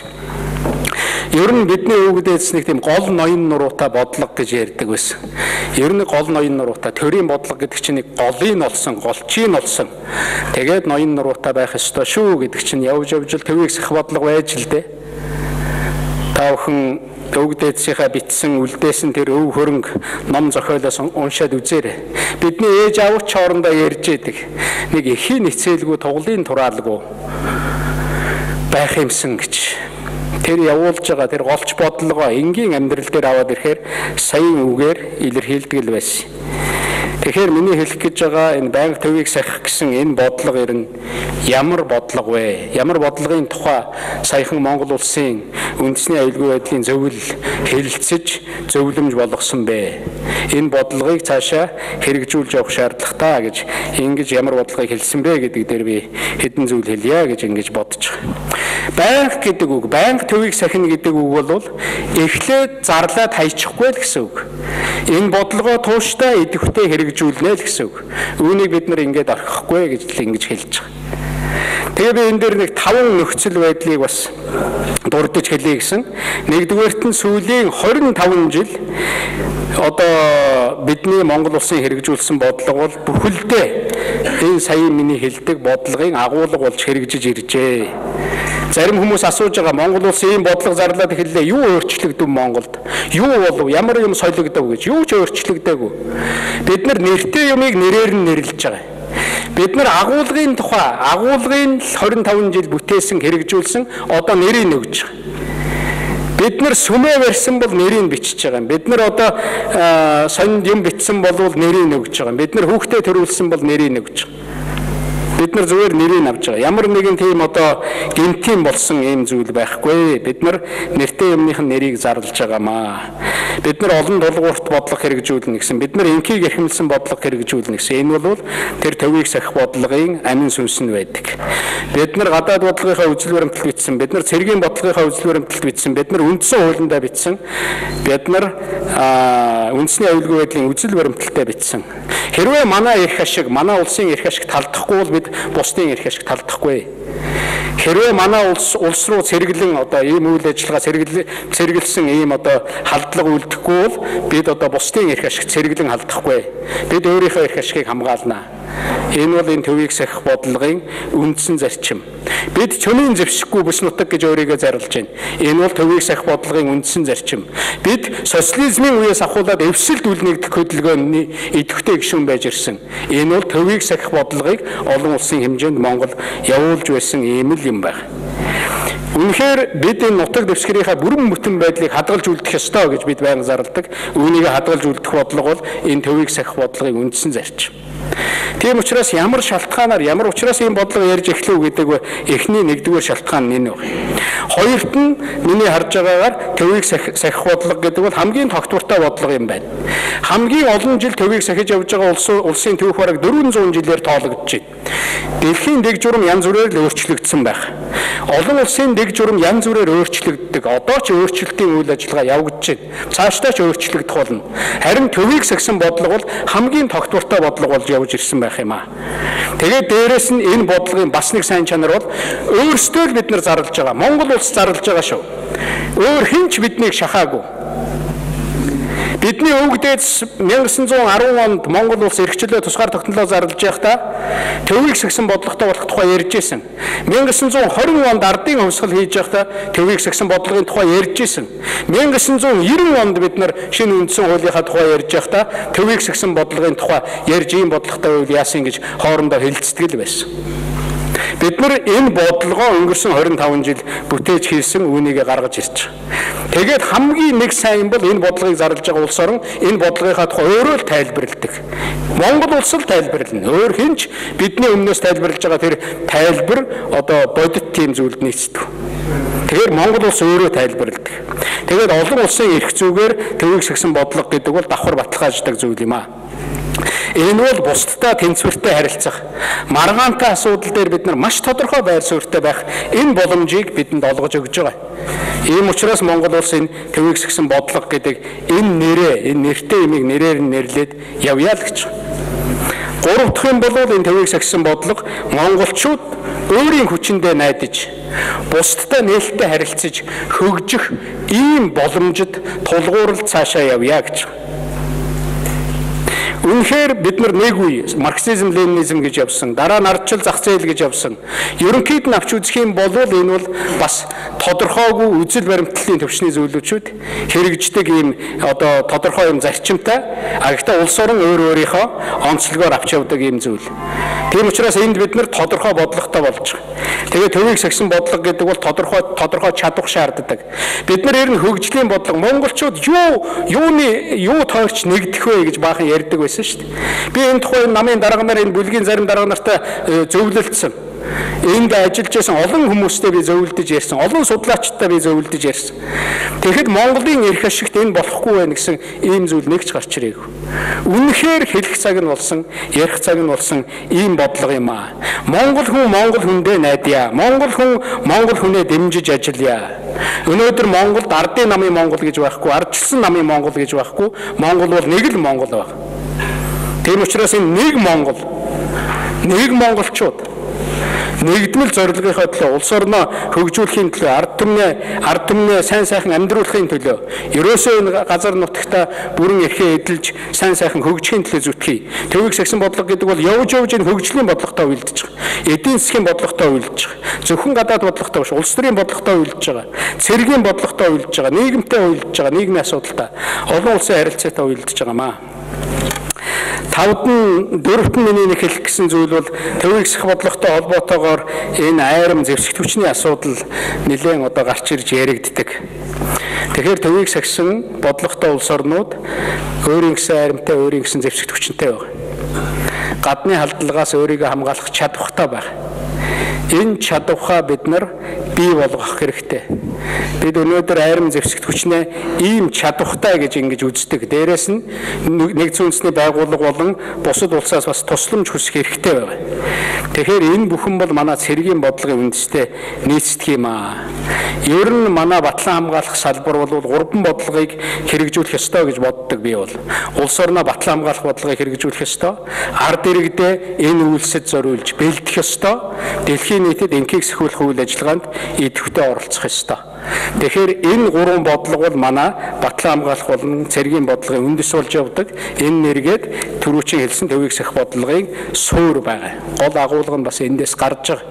Ер нь бидний өвгд эзэсник тийм гол ноён нуруутай бодлого гэж ярьдаг байсан. Ер нь гол ноён нуруутай төрийн бодлого гэдэг чинь нэг голын олсон, голчийн олсон. Тэгээд ноён нуруутай байх ёстой шүү гэдэг чинь явж явж л төвийг сах бодлого байж л дээ. Та бүхэн өвгд эзсийнхаа бичсэн үлдээсэн тэр өв хөрөнгө ном зохиолоос уншаад үзээрэй. Бидний ээж аавч хоорондоо ярьж идэг. Нэг эхийн нэцээлгүй туглын тураалгүй байх юмсан гэж. Тэр явуулж байгаа тэр голч бодлогоо энгийн амьдрал дээр аваад ирэхээр саяын үгээр илэрхийлдэг л байсан. Тэгэхээр миний хэлэх гэж байгаа энэ байнга төвийг сахих гэсэн энэ бодлого ер нь ямар бодлого вэ? Ямар бодлогын тухай саяхан Монгол улсын үндэсний аюулгүй байдлын зөвлөл хэлэлцэж зөвлөмж болгосон бэ? Энэ бодлогыг цаашаа хэрэгжүүлж явах шаардлагатай гэж ингэж ямар бодлогыг хэлсэн бэ гэдэг дээр би хэдэн зүйл хэлье гэж ингэж бодож байгаа. Байнга гэдэг үг, байнга төвийг сахина гэдэг үг бол эхлээд зарлаад хайчихгүй л гэсэн үг. Энэ бодлогоо тууштай идэвхтэй хэрэгжүүлнэ л гэсэн үг. Үүнийг бид нар ингэж орхихгүй гэж л ингэж хэлж байгаа. Тэгээ би энэ дээр нэг таван нөхцөл байдлыг бас дурдж хэлье гэсэн. Нэгдүгээрт нь сүүлийн хорин таван жил одоо бидний Монгол улсын хэрэгжүүлсэн бодлого бол бүхэлдээ энэ саяын миний хэлдэг бодлогын агуулга болж хэрэгжиж иржээ. Зарим хүмүүс асууж байгаа Монгол улс ийм бодлого зарлаад эхэллээ. Юу өөрчлөгдөв Монголд? Юу болов? Ямар юм солигдов гэж? Юу ч өөрчлөгдөөгүй. Бид нар нэртэй юмыг нэрээр нь нэрлэж байгаа. Бид нар агуулгын тухай, агуулгын хорин таван жил бүтээсэн, хэрэгжүүлсэн одоо нэрийг өгж байгаа. Бид нар сүмээ барьсан бол нэрийг бичиж байгаа юм. Бид нар одоо сонинд юм бичсэн бол нэрийг өгж байгаа юм. Бид нар хүүхдээ төрүүлсэн бол нэрийг өгж байгаа. Бид нар зүгээр нэрийг авч байгаа. Ямар нэгэн тийм одоо гинтийн болсон ийм зүйл байхгүй. Бид нар нэртэй юмных нь нэрийг зарлж байгаамаа. Бид нар олон дулгуурт бодлого хэрэгжүүлнэ гэсэн. Бид нар инкийг эрхэмлсэн бодлого хэрэгжүүлнэ гэсэн. Энэ бол тэр төвийг сахих бодлогын амин сүнс нь байдаг. Бид нар гадаад бодлогынхаа үзэл баримталд бичсэн. Бид нар цэргийн бодлогынхаа үзэл баримталд бичсэн. Бид нар үндсэн хуулиндаа бичсэн. Бид нар үндэсний аюулгүй байдлын үзэл баримталтай бичсэн. Хэрвээ манай эрх ашиг, манай улсын эрх ашиг талдахгүй бол бид бусдын эрх ашиг талдахгүй. Хэрвээ манай улс улс руу цэргэлэн одоо ийм үйл ажиллагаа цэргэлсэн ийм одоо халдлага үлдэхгүй бол бид одоо бусдын эрх ашиг цэргэлэн халдахгүй. Бид өөрийнхөө эрх ашигыг хамгаална. Энэ бол энэ төвийг сахих бодлогын үндсэн зарчим. Бид чөнийн зэвсэхгүй бүс нутаг гэж өөрийгөө зарлж байна. Энэ бол төвийг сахих бодлогын үндсэн зарчим. Бид социализмын үеэс ахуулаад эвсэлд үлнэгдэх хөдөлгөөний идэвхтэй гишүүн байж ирсэн. Энэ бол төвийг сахих бодлогыг олон улсын хэмжээнд Монгол явуулж байсан ийм л юм байна. Үнэхээр бид энэ нутаг дэвсгэрийнхаа бүрэн бүтэн байдлыг хадгалж үлдэх ёстой гэж бид байнга зарладаг. Үүнийг хадгалж үлдэх бодлого бол энэ төвийг сахих бодлогын үндсэн зарчим. Тийм учраас ямар шалтгаанаар ямар учраас ийм бодлого ярьж эхлэв гэдэг вэ? Эхний нэгдүгээр шалтгаан нь энэ байна. Хоёрт нь миний харж байгаагаар төвийг сахих бодлого гэдэг бол хамгийн тогтвортой бодлого юм байна. Хамгийн олон жил төвийг сахиж явж байгаа улсын төвх бараг дөрвөн зуун жилээр тоологдож байна. Дэлхийн дэг журам янз бүрээр л өөрчлөгдсөн байх. Олон улсын дэг журам янз бүрээр өөрчлөгддөг. Одоо ч өөрчлөлтийн үйл ажиллагаа явагдаж байна. Цаашдаа ч өөрчлөгдөх болно. Харин төвийг сахисан бодлого бол хамгийн тогтвортой бодлого болж явж ирсэн байх юм аа. Тэгээд дээрэс нь энэ бодлогын бас нэг сайн чанар бол өөрсдөө л бид нар зарлж байгаа. Монгол улс зарлж байгаа шүү. Өөр хэн ч биднийг шахаагүй. Бидний өвөг дээд мянга санаа зуун арван онд Монгол улс эрхчлөө тусгаар тогтнолоо зарлж байхдаа төвийг сахисан бодлоготой болох тухай ярьж ирсэн. мянга санаа зуун хорин онд ардын хувьсгал хийж байхдаа төвийг сахисан бодлогын тухай ярьж ирсэн. мянга санаа зуун найман онд бид нар шинэ үндсэн хуулийнхаа тухай ярьж байхдаа төвийг сахисан бодлогын тухай ярьж ийм бодлоготой үйл яасан гэж хоорондоо хэлэлцдэг л байсан. Бид нар энэ бодлогоо өнгөрсөн хорин таван жил бүтээж хийсэн үүнийг гаргаж ирж байгаа. Тэгээд хамгийн нэг сайн бол энэ бодлогыг зарлж байгаа улс орон энэ бодлогынхаа тухай өөрөө л тайлбарладаг. Монгол улс л тайлбарлана. Өөр хинч бидний өмнөөс тайлбарлаж байгаа тэр тайлбар одоо бодит тийм зүйлд нийцдэг. Тэгэхээр Монгол улс өөрөө тайлбарладаг. Тэгээд олон улсын эрх зүйгээр төвийг сахисан бодлого гэдэг бол давхар баталгааждаг зүйл юм аа. Энэ бол бусдтай тэнцвэртэй харилцах, маргаантай асуудал дээр бид нар маш тодорхой байр суурьтай байх энэ боломжийг бидэнд олгож өгж байгаа. Ийм учраас Монгол улс энэ төвийг сахисан бодлого гэдэг энэ нэрээ, энэ нэртэй имийг нэрээр нь нэрлээд явъя л гэж. Гурав дахь юм бол энэ төвийг сахисан бодлого монголчууд өөрийн хүчиндээ найдаж, бусдтай нээлттэй харилцаж, хөгжих ийм боломжид тулгуурлаж цаашаа явъя гэж. Үнэхээр бид нар нэг үе марксизм, ленинизм гэж явсан, дараа нь ардчил зах зээл гэж явсан. Ерөнхийд нь авч үзэх юм бол энэ бол бас тодорхойгүй үзэл баримтлалын төвчний зүйлүүд хэрэгждэг ийм одоо тодорхой юм зарчимтай. А гэхдээ улс орон өөр өөрийнхөө онцлогоор авч явдаг ийм зүйл. Тийм учраас энд бид нар тодорхой бодлоготой болж байгаа. Тэгээд төвийг сахисан бодлого гэдэг бол тодорхой тодорхой чадвар шаарддаг. Бид нар ер нь хөгжлийн бодлого монголчууд юу юуны юу тойрч нэгдэх вэ гэж баахан ярьдаг байсан шүү дээ. Би энэ тухай намын дарга нар энэ бүлгийн зарим дарга нартай зөвлөлдсөн. Энд ажиллаж байсан олон хүмүүстэй би зөвлөдөж ярьсан. Олон судлаачтай би зөвлөдөж ярьсан. Тэгэхэд Монголын эрх ашигт энэ болохгүй байх гэсэн ийм зүйл нэг ч гарч ирээгүй. Үнэхээр хэлэх цаг нь болсон, ярих цаг нь болсон ийм бодлого юм аа. Монгол хүн Монгол хүндээ найдаа. Монгол хүн Монгол хүнээ дэмжиж ажиллая. Өнөөдөр Монголд ардын намын Монгол гэж байхгүй, ардчилсан намын Монгол гэж байхгүй. Монгол бол нэг л Монгол байна. Тийм учраас энэ нэг Монгол, нэг монголчууд нэгдмэл зорилгынхаа төлөө улс орноо хөгжүүлэхийн төлөө ард түмнээ ард түмнээ сайн сайхан амьдруулахын төлөө ерөөсөө энэ газар нутагта бүрэн эрхээ эдэлж сайн сайхан хөгжихийн төлөө зүтгэе. Төвийг сахисан бодлого гэдэг бол явж явж энэ хөгжлийн бодлоготой уйлдж байгаа. Эдийн засгийн бодлоготой уйлдж байгаа. Зөвхөн гадаад бодлоготой биш, улс төрийн бодлоготой уйлдж байгаа. Цэргийн бодлоготой уйлдж байгаа. Нийгэмтэй уйлдж байгаа. Нийгмийн асуудалтай. Олон улсын харилцаатай уйлдж байгаа маа. Тавд нь дөрөвт нь миний нэг хэлэх гэсэн зүйл бол төвийг сахих бодлоготой холбоотойгоор энэ айрам зэвсэгт хүчний асуудал нэлээд одоо гарч ирж яригддаг. Тэгэхээр төвийг сахисан бодлоготой улс орнууд өөрийн гэсэн айрамтай, өөрийн гэсэн зэвсэгт хүчнтэй байна. Гадны халдлагаас өөрийгөө хамгаалах чадвартай байх. Энэ чадвараа бид нар бий болгох хэрэгтэй. Бид өнөөдөр айрам зэвсэгт хүчнээ ийм чадвартай гэж ингэж үздэг. Дээрээс нь нэгдсэн үндэсний байгууллага болон бусад улсаас бас тусламж хүсэх хэрэгтэй байна. Тэгэхээр энэ бүхэн бол манай цэргийн бодлогын үндэстэй нийцдэг юм аа. Ер нь манай батлан хамгаалах салбар бол гурван бодлогыг хэрэгжүүлэх ёстой гэж боддог би бол. Улс орноо батлан хамгаалах бодлогыг хэрэгжүүлэх ёстой. Ард иргэдээ энэ үйлсэд зориулж бэлдэх ёстой. Дэлхийн нийтэд энхийг сахиулах үйл ажиллагаанд идэвхтэй оролцох ёстой. Тэгэхээр энэ гурван бодлого бол манай батлан хамгаалах болон цэргийн бодлогын үндэс болж явдаг. Энэ нэргээд түрүүчийн хэлсэн төвийг сахих бодлогын суурь байгаа. Гол агуулга нь бас эндээс гарч байгаа.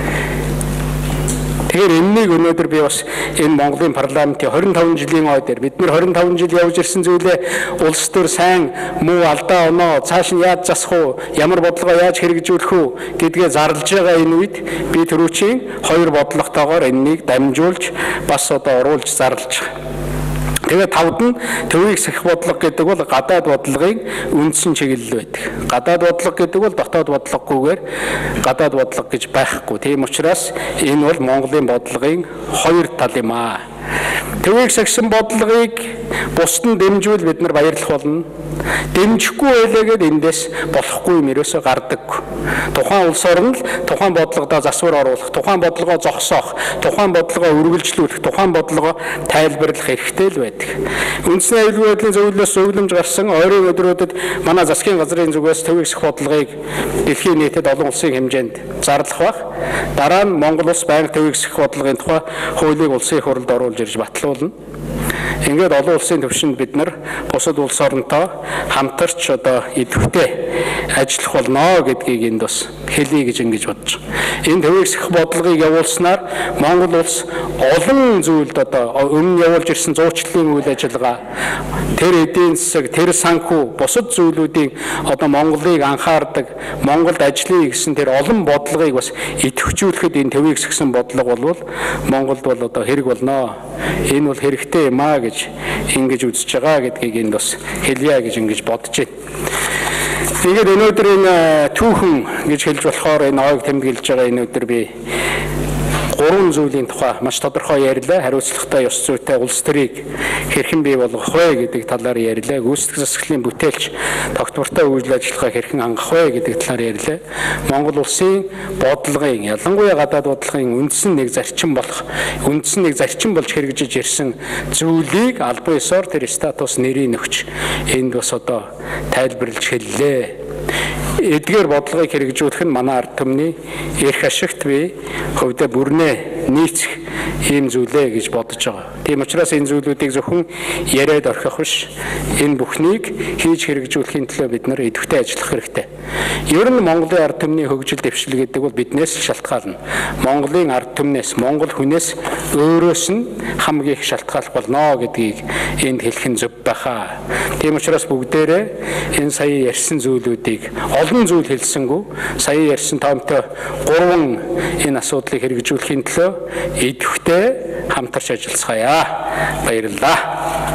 Тэгэхээр энэнийг өнөөдөр би бас энэ Монголын парламентын хорин таван жилийн ой дээр бид нар хорин таван жил явж ирсэн зүйлээ улс төр сайн муу алдаа оноо цааш нь яаж засах уу, ямар бодлогоо яаж хэрэгжүүлэх үү гэдгээ зарлж байгаа энэ үед би түрүүчийн хоёр бодлоготойгоор энэнийг дамжуулж бас одоо оруулж зарлж байгаа. Тэгээ тавд нь төвийг сахих бодлого гэдэг бол гадаад бодлогын үндсэн чиглэл байдаг. Гадаад бодлого гэдэг бол дотоод бодлогогүйгээр гадаад бодлого гэж байхгүй. Тийм учраас энэ бол Монголын бодлогын хоёр тал юм аа. Төвийг сахисан бодлогыг бусд нь дэмжүүл бид нар баярлах болно. Дэмжихгүй байлаагээд эндээс болохгүй юм ерөөсө гардаг. Тухайн улс орн л тухайн бодлогодоо засвар оруулах, тухайн бодлогоо зогсоох, тухайн бодлогоо үргэлжлүүлэх, тухайн бодлогоо тайлбарлах хэрэгтэй л байдаг. Үндэсний аюулгүй байдлын зөвлөлөөс зөвлөмж гарсан ойрын өдрүүдэд манай засгийн газрын зүгээс төвийг сах бодлогыг дэлхийн нийтэд олон улсын хэмжээнд зарлах бах. Дараа нь Монгол улс байнга төвийг сах бодлогын тухай хуулийг улсын их хурлд оруулж ирж батлуулна. Ингээд олон улсын түвшинд бид нар бусад улс оронтой хамтарч одоо идэвхтэй ажиллах болно гэдгийг энд бас хэлье гэж ингэж бодож байна. Энэ төвийг сах бодлогыг явуулснаар Монгол улс олон зүйлд одоо өмнө явуулж ирсэн зуучлалын үйл ажиллагаа, тэр эдийн засаг, тэр санхүү, бусад зүйлүүдийн одоо Монголыг анхаардаг, Монголд ажиллая гэсэн тэр олон бодлогыг бас идэвхжүүлэхэд энэ төвийг сахсан бодлого бол Монголд бол одоо хэрэг болно. Энэ бол хэрэгтэй юм аа гэж ингэж үзэж байгаа гэдгийг энд бас хэлье гэж ингэж бодож байна. Тэгээд өнөөдөр энэ түүхэн гэж хэлж болохоор энэ ойг тэмдэглэж байгаа энэ өдөр би гурван зүйлийн тухай маш тодорхой ярьлаа. Хариуцлагатай, ёс зүйтэй улс төрийг хэрхэн бий болгох вэ гэдэг талаар ярьлаа. Гүйцэтгэх засаглалын бүтээлч тогтвортой үйл ажиллагаа хэрхэн хангах вэ гэдэг талаар ярьлаа. Монгол улсын бодлогын, ялангуяа гадаад бодлогын үндсэн нэг зарчим болох, үндсэн нэг зарчим болж хэрэгжиж ирсэн зүйлийг албан ёсоор тэр статус нэрийг өгч энд бас одоо тайлбарлаж хэллээ. Эдгээр бодлогыг хэрэгжүүлэх нь манай ард түмний эрх ашигт бий хөвдө бүрнээ нийцэх ийм зүйлээ гэж бодож байгаа. Тийм учраас энэ зүйлүүдийг зөвхөн яриад орхих биш, энэ бүхнийг хийж хэрэгжүүлэхийн төлөө бид нар идэвхтэй ажиллах хэрэгтэй. Ер нь Монголын ард түмний хөгжил дэвшил гэдэг бол биднээс шалтгаална. Монголын ард түмнээс, Монгол хүнээс өөрөөс нь хамгийн их шалтгаалх болно гэдгийг энд хэлэх нь зөв байхаа. Тийм учраас бүгдээрээ энэ сая ярьсан зүйлүүдийг олон зүйл хэлсэнгүү сая ярьсан тоомтой гурван энэ асуудлыг хэрэгжүүлэхийн төлөө идэвхтэй хамтарч ажиллацгаая. Баярлалаа.